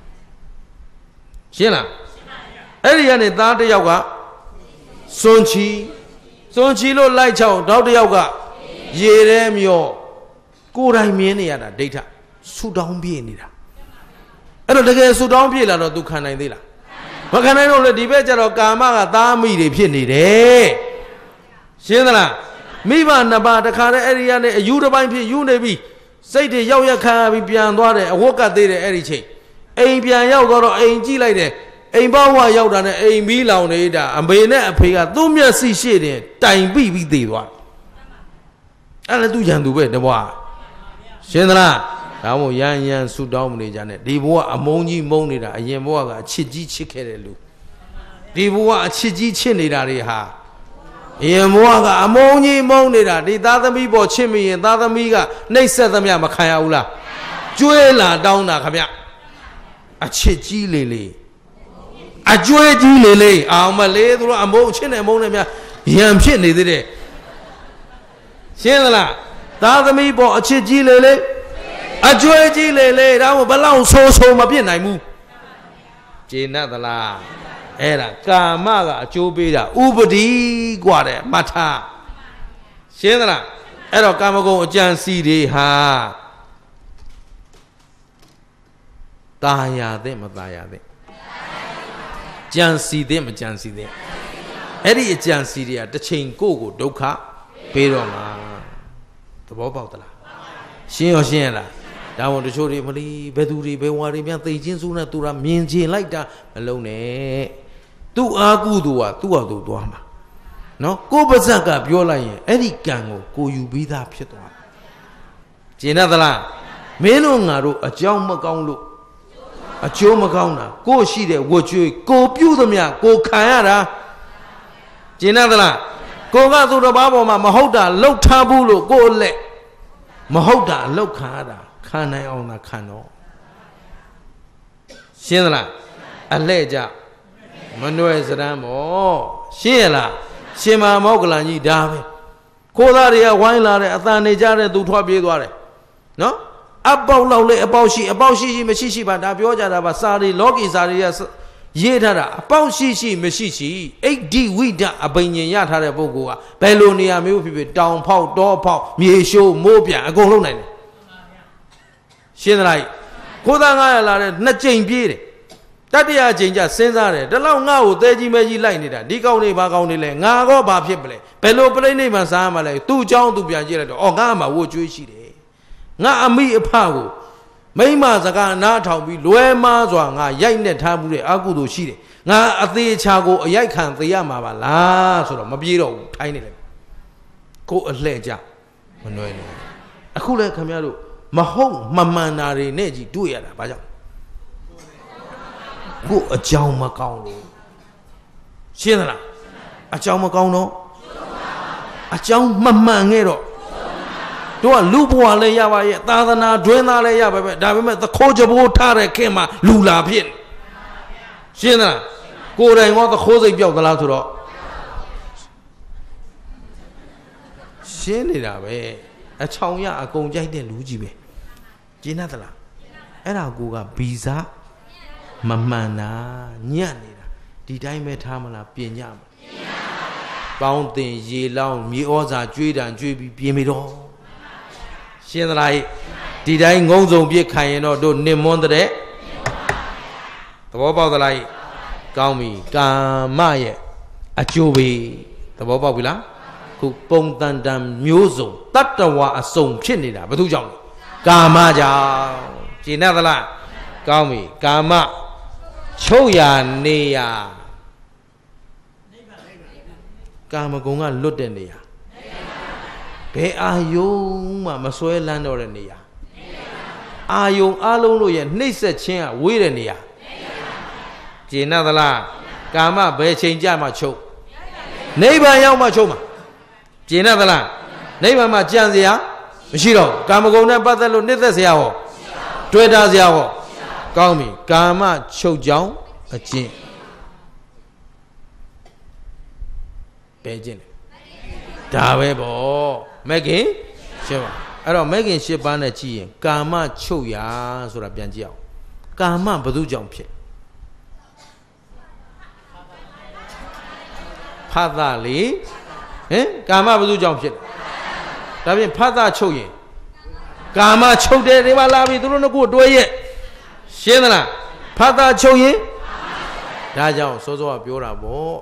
ရှင်းလားအဲ့ဒီကနေသားတစ်ယောက်ကစွန်ချီစွန်ချီလို့လိုက်ချောင်းနောက်တစ်ယောက်ကရေထဲမျောကိုယ်တိုင်မြင်နေရတာဒိဋ္ဌဆူတောင်းပြေးနေတာအဲ့တော့တကယ်ဆူတောင်းပြေးလာတော့ तू ခံနိုင်သေးလားမခံနိုင်တော့လေဒီဘက်ကျတော့ကာမကသားမိတွေဖြစ်နေတယ်ရှင်းသလားမိဘနှစ်ပါးတခါတည်းအဲ့ဒီကနေအယူတစ်ပိုင်းဖြစ်ယူနေပြီစိတ်တွေရောက်ရက်ခံပြီးပြန်သွားတယ်အဝတ်ကသေးတယ်အဲ့ဒီချိန်အိမ်ပြန်ရောက်တော့အိမ်ကြည့်လိုက်တယ်အိမ်ဘဝရောက်တာနဲ့အိမ်မီးလောင်နေတာအမေနဲ့အဖေကသူ့မျက်စိရှိတယ်တိုင်ပြီးပြီးသေးသွားအဲ့ဒါသူ့ရန်သူပဲတဘွားရှင်းသလားဒါမို့ရန်ရန်ဆူတောင်းမနေကြနဲ့ဒီဘဝအမုန်းကြီးမုန်းနေတာအရင်ဘဝကအချစ်ကြီးချစ်ခဲ့တဲ့လူဒီဘဝအချစ်ကြီးချစ်နေတာတွေဟာအရင်ဘဝကအမုန်းကြီးမုန်းနေတာဒီသားသမီးပေါ်ချစ်မိရင်သားသမီးကနှိပ်စက်သမျှမခံရဘူးလားကျွေးလာတောင်းတာခဗျအချစ်ကြီးလေလေအကျွေးကြီးလေလေအောင်မလေးသူတို့အမုန်းချစ်နေမုန်းနေများရံဖြစ်နေသေးတယ်ရှင်းသလားသားသမီးပေါ်အချစ်ကြီးလေလေအကျွေးကြီးလေလေဒါမှဘလောက်ဆိုးဆိုးမပြစ်နိုင်ဘူးကျေနပ်သလားအဲ့ဒါကာမကအကျိုးပေးတာဥပတိกว่าတယ်မှတ်ထားရှင်းသလားအဲ့တော့ကာမဂုဏ်အကြံစီတွေဟာตาရတဲ့မตาရတဲ့ကြံစီတဲ့မကြံစီတဲ့အဲ့ဒီအကြံစီတွေကတစ်ချိန်ကိုယ့်ကိုဒုက္ခပေးတော့မှာသဘောပေါက်သလားရှင်းရောရှင်းရလားဒါမှမဟုတ်တချို့တွေမလီဘယ်သူတွေဘယ်ဝါတွေများသိချင်းစုနဲ့သူကမြင်ချင်လိုက်တာမလုံးနဲ့သူ့အာကုသူကသူ့ဟာသူသွားမှာနော်ကိုယ်ပါဇက်ကပြောလိုက်ရင်အဲ့ဒီကံကိုကိုယူပြီးသားဖြစ်သွားတယ်ကျင်သလားမင်းတို့ငါတို့အကြောင်းမကောင်းလို့အကျိုးမကောင်းတာကိုရှိတဲ့ဝတ်ကြွေးကိုပြုသမျှကိုခံရတာကျင်သလားကိုကသူတစ်ပါးပေါ်မှာမဟုတ်တာလှုပ်ထားဘူးလို့ကိုအလက်မဟုတ်တာလှုပ်ခံရတာခံနိုင်အောင်သာခံတော့ရှင်းသလားအလှဲ့ကြမနှွယ်စရမ်းမောရှင်းရလားရှင်မမောကလန်ကြီးဒါပဲခိုးသားတွေကဝိုင်းလာတဲ့အတန်နေကြတဲ့သူထွက်ပြေးသွားတယ်နော်အပေါက်လောက်လေအပေါက်ရှိအပေါက်ရှိရှိမရှိရှိပါဒါပြောကြတာပါစာရီလောကီစာရီကရေးထားတာအပေါက်ရှိရှိမရှိရှိအိဋ္ဌိဝိဒအဘိညာဉ်ရထားတဲ့ပုဂ္ဂိုလ်ကဘယ်လိုနေရာမျိုးဖြစ်ဖြစ်တောင်ဖောက်တောဖောက်မြေရှိုးမိုးပြန်အကုန်လုံးနိုင်တယ်ရှင်းသလားခိုးသားငါးရလာတဲ့နှစ်ကြိမ်ပြေးတယ်တတိယကြိမ်ကျစဉ်းစားတယ်ဒီလောက်ငါ့ကိုသဲကြီးမဲကြီးလိုက်နေတာဒီကောင်းနေဘာကောင်းနေလဲငါကောဘာဖြစ်ပလဲဘယ်လိုပြိဋိဘံစားမှလဲသူ့เจ้าသူပြန်ကြည့်လိုက်တော့အော်ငါ့မှာဝတ်ကြွေးရှိတယ်ငါအမိအဖကိုမိမစကားနားထောင်ပြီးလွဲမားစွာငါရိုက်နဲ့ထားမှုတဲ့အကုသိုလ်ရှိတယ်ငါအသေးချာကိုအရိုက်ခံသေးရမှာပါလားဆိုတော့မပြေတော့ဘူးထိုင်းနေတယ်ကိုအလှဲ့ကြမနှွဲနေအခုလဲခင်ဗျားတို့မဟုတ်မမှန်တာတွေနဲ့ကြီးတွေ့ရတာဘာကြောင့်ကိုအကြောင်းမကောင်းလို့ရှင်းသလားအကြောင်းမကောင်းတော့အကြောင်းမမှန်ခဲ့တော့တို့ကလူဘဝလည်းရပါရဲ့သာသနာတွင်သားလည်းရပါပဲဒါပေမဲ့သခိုးကြဘိုးထားတဲ့ခင်မှာလူလာဖြစ်ရှင်းသလားကိုယ်တိုင်ကသခိုးစိတ်ပြောက်သလားဆိုတော့ရှင်းနေတာပဲအချောင်ရအကုန်ကြိုက်တဲ့လူကြီးပဲကျင်းသလားအဲ့ဒါကိုကဗီဇမမှန်တာညံ့နေတာဒီတိုင်းပဲထားမလားပြင်ကြမလားပေါင်းတင်ရေလောင်းမြေဩဇာကျွေးတံကျွေးပြီးပြင်ပြီတော့ရှင်းသလားဒီတိုင်းငုံစုံပြစ်ခံရင်တော့တို့နစ်မွန်းတဲ့သဘောပေါက်သလားကောင်းပြီကာမရဲ့အကျိုးပဲသဘောပေါက်ပြီလားခုပုံတန်တန်မျိုးစုံတတ္တဝါအစုံဖြစ်နေတာဘယ်သူကြောင့်လဲကာမကြောင့်ရှင်းသလားကောင်းပြီကာမချုပ်ရနေရကာမဂုဏ်ကလွတ်တဲ့နေရဘယ်အာယုံမှမစွဲလန်းတော့တဲ့နေရအာယုံအလုံးလို့ရဲ့နှိမ့်ဆက်ခြင်းကဝေးတဲ့နေရကျင်သလားကာမဘယ်ချိန်ကြမှာချုပ်နိဗ္ဗာန်ရောက်မှချုပ်မှာကျင်သလားနိဗ္ဗာန်မှာကြံစရာမရှိတော့ကာမဂုဏ်နဲ့ပတ်သက်လို့နှိမ့်သက်စရာဟောတွေ့တာစရာဟောကောင်းပြီကာမချုပ်ကြောင်းအကျင့်ဘယ်ကျင့်လဲဒါပဲပေါ့မဲ့ခင်ရှင်းပါအဲ့တော့မဲ့ခင်ရှစ်ပါးနဲ့ကြည့်ရင်ကာမချုပ်ရာဆိုတာပြန်ကြည့်အောင်ကာမဘယ်သူကြောင့်ဖြစ်ဖတ်တာလေဟင်ကာမဘယ်သူကြောင့်ဖြစ်ဒါဖြင့်ဖတ်တာချုပ်ရင်ကာမချုပ်တယ်ဒီမှာလာပြီသူတို့နှစ်ခုတွဲရဲ့ရှင်းသလားဖတ်တာချုပ်ရင်ဒါကြောင့်စောစောကပြောတာပေါ့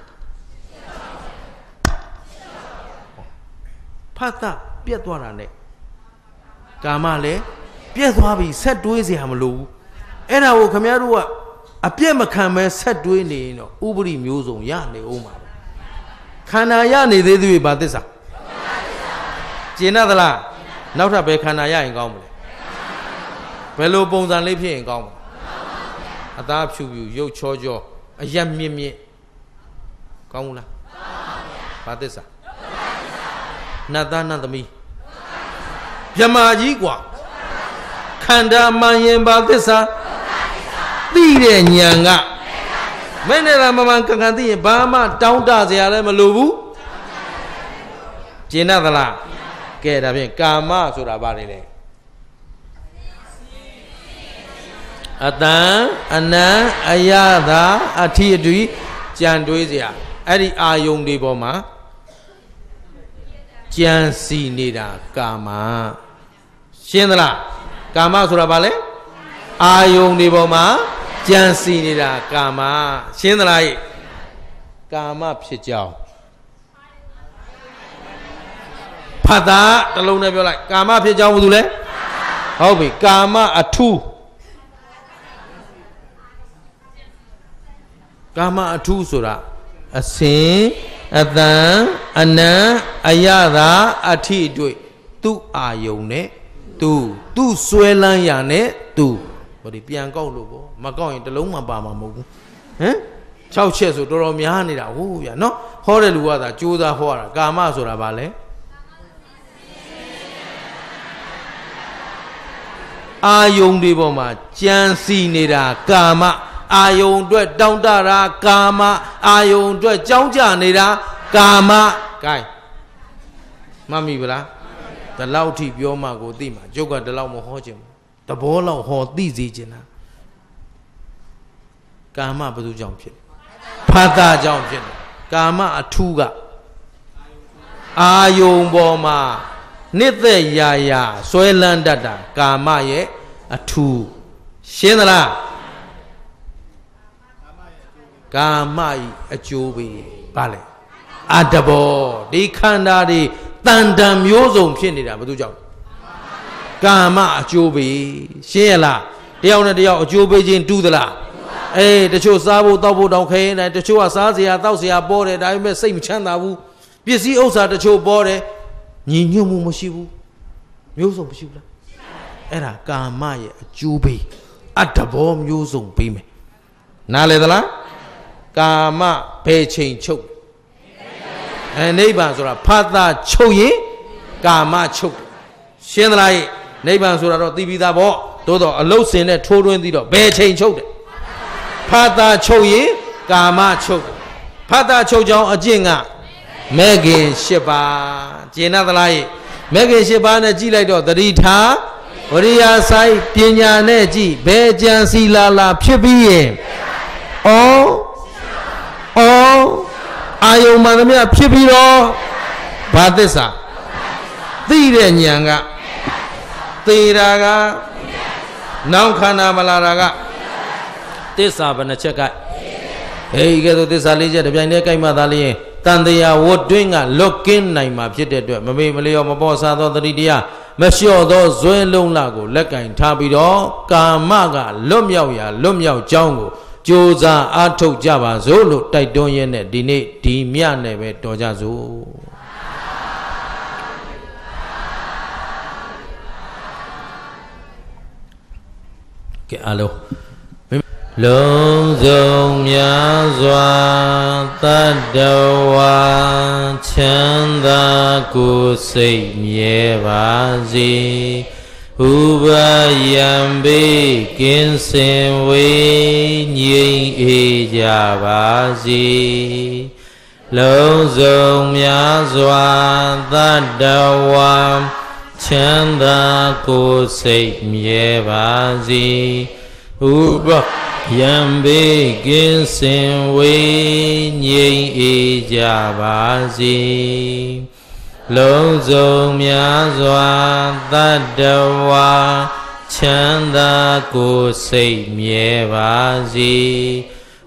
ဖတ်တာပြက်သွားတာနဲ့ကာမလည်းပြက်သွားပြီဆက်တွေးเสียမလို့ဘူးအဲ့ဒါကိုခမည်းတော်ကအပြက်မခံမဲဆက်တွေးနေရင်တော့ဥပရိမျိုးစုံရနေဦးမှာပဲခန္ဓာရနေသေးသေးဘာသစ္စာကျင်သလားနောက်ထပ်ဘယ်ခန္ဓာရရင်ကောင်းမလဲဘယ်လိုပုံစံလေးဖြစ်ရင်ကောင်းမလဲအသားဖြူဖြူရုပ်ချောချောအရက်မြင့်မြင့်ကောင်းဘူးလားဘာသစ္စာနတ်သားနတ်သမီးမြမကြီးกว่าခန္ဓာမှန်ရင်ဘာသစ္စာသိတဲ့ဉာဏ်ကမင်းနဲ့မမှန်ကန်ကန်သိရင်ဘာမှတောင်းတစရာလည်းမလိုဘူးကျင်သလားကဲဒါဖြင့်ကာမဆိုတာဘာလဲလဲ Atan Anan Ayada Ati Dui Jan Duizia Adi Ayung di Boma Jan Si Nida Kama Shendra Kama Surabale Ayung di Boma Jan Si Nida Kama Shendra Kama Pijau Pada Telung Nabi Olay Kama Pijau betul le Hobi Kama Atu Kama Atu Surah Asin Atan Anan Ayada Ati Dui Tu Ayung ne Tu Tu Suelan ya ne Tu Bodi pian kau lu bo Ma kau yang telung ma ba ma mo Hah Chau che so doro mya ni da hu ya no Ho de lu wa da chu da ho da Kama Surah ba le Ayung di bo ma Jan si ni da Kama Ayung dua down dara Kama Ayung dua jauh jauh ni dah Kama Kai Mami bela Terlalu ti bioma go ti ma Juga terlalu mohon je Terbolau ho ti je je na Kama betul jauh je Pada jauh je Kama atuga Ayung boma Nite ya ya Soelan dada Kama ye Atu Shendra Kamai ajobi Bale Adabo Di khanda di Tandam yozong Pin ni dah betul jauh Kama ajobi Shela Dia orang dia ajobi jen tu dah Eh Decu sabu tabu dong khe Nai decu asal sia tau sia bore Dah me sei macam tahu Biasi usah decu bore Nyinyo mu masih Yozong masih lah Era kama ye ajobi Adabo yozong pime Nale dah Kama Pechin Chok And Neighbor Sura Pata Choye Kama Chok Shendrai Neighbor Sura T V da bo Todo a low sin at Toru and Dido Pechin Chok Pata Choye Kama Chok Pata Chojong a Jinga Megan Sheba Jena the Lai Megan Sheba and Gilado the Rita Oria Sai Pinya Neji Bejan Silala Pibi Oh Oh, ayo madamnya pipiro, badesa, tidak nyangga, tiraga, naukana malaraga, desa benar cakap, hei gitu desa lihat, tapi ini kaya madali, tandanya wordinga lokin naik mapjid itu, mami melihat mapo satu dari dia, masih ada zuelung lagu, lekai tapi do, kamaga lomyau ya, lomyau jauh. Joza atuk jaba zulu taidonye ne dini dimya ne be doja zu. Ke alo. Long zong mya zwa tadawa chanda ku sei mye ba zi. Ubayambe kinsen we nying e jabazi Long zong mya zwa tadawa chanda ko sei mye bazi Ubayambe kinsen we nying e jabazi Long zong mya zwa tadawa chanda ko sei mye bazi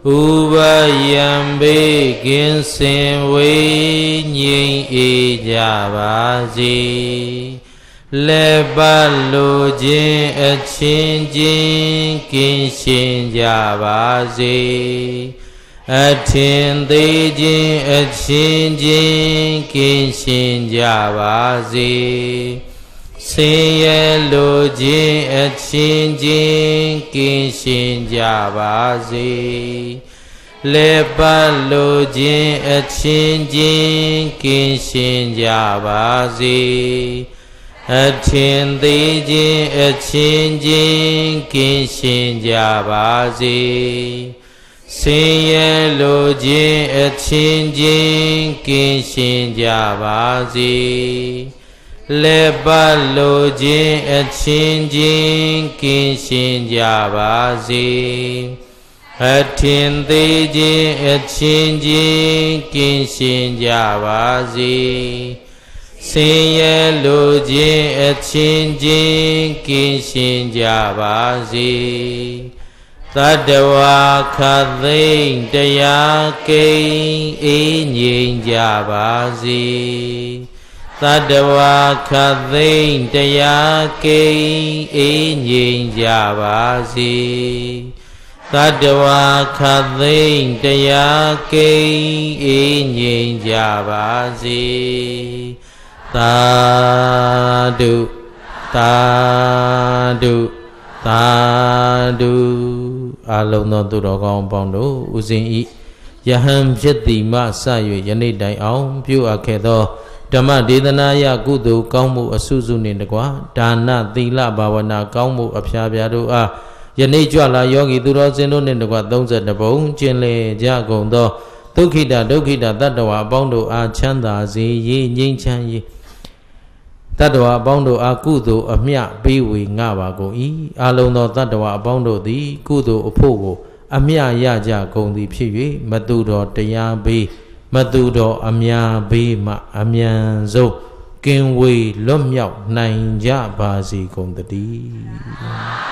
Ubayambe kinsen we nying e jabazi Leba lo jin achin jin kinshin jabazi Atin de jin achin jin kinshin jabazi Siye lo jin achin jin kinshin jabazi Leba lo jin achin jin kinshin jabazi Atin de jin achin jin kinshin jabazi Siye lo jin achin jin kinshin jabazi လေပတ်လိုခြင်းအချင်းချင်းကင်းရှင်းကြပါစေအထင်သေးခြင်းအချင်းချင်းကင်းရှင်းကြပါစေဆင်းရဲလိုခြင်းအချင်းချင်းကင်းရှင်းကြပါစေသတ္တဝါခသိမ့်တရားကိန်းအေးငြိမ်ကြပါစေသတ္တဝါခသိမ့်တရားကိန်းအေးငြိမ်ကြပါစေသတ္တဝါခသိမ့်တရားကိန်းအေးငြိမ်ကြပါစေသာဓုသာဓုသာဓုအလုံးသောသူတော်ကောင်းပေါင်းတို့ဥစဉ်ဤယဟန်ဖြစ်သည်မှစ၍ယနေ့တိုင်အောင်ပြုအပ်ခဲ့သောဓမ္မဒေသနာယကုသိုလ်ကောင်းမှုအစုစုနှင့်တကွာဒါနသီလဘာဝနာကောင်းမှုအဖျားဖျားတို့အားယနေ့ကြွလာယောဂီသူတော်စင်တို့နှင့်တကွသုံးဆယ်နှစ်ပုံကျင်လေကြကုန်သောဒုက္ခိတဒုက္ခိတတတ္တဝါအပေါင်းတို့အားချမ်းသာစေရေးငြိမ်းချမ်းရေးတတ္တဝါအပေါင်းတို့အားကုသိုလ်အမျှပေးဝေငှပါကုန်၏အလုံးသောတတ္တဝါအပေါင်းတို့သည်ကုသိုလ်အဖို့ကိုအမျှရကြကုန်သည်ဖြစ်၍မတုတော်တရားပေးမတုတော်အများပေးမှအမြန်ဆုံးကင်းဝေးလွတ်မြောက်နိုင်ကြပါစေကုန်တည်း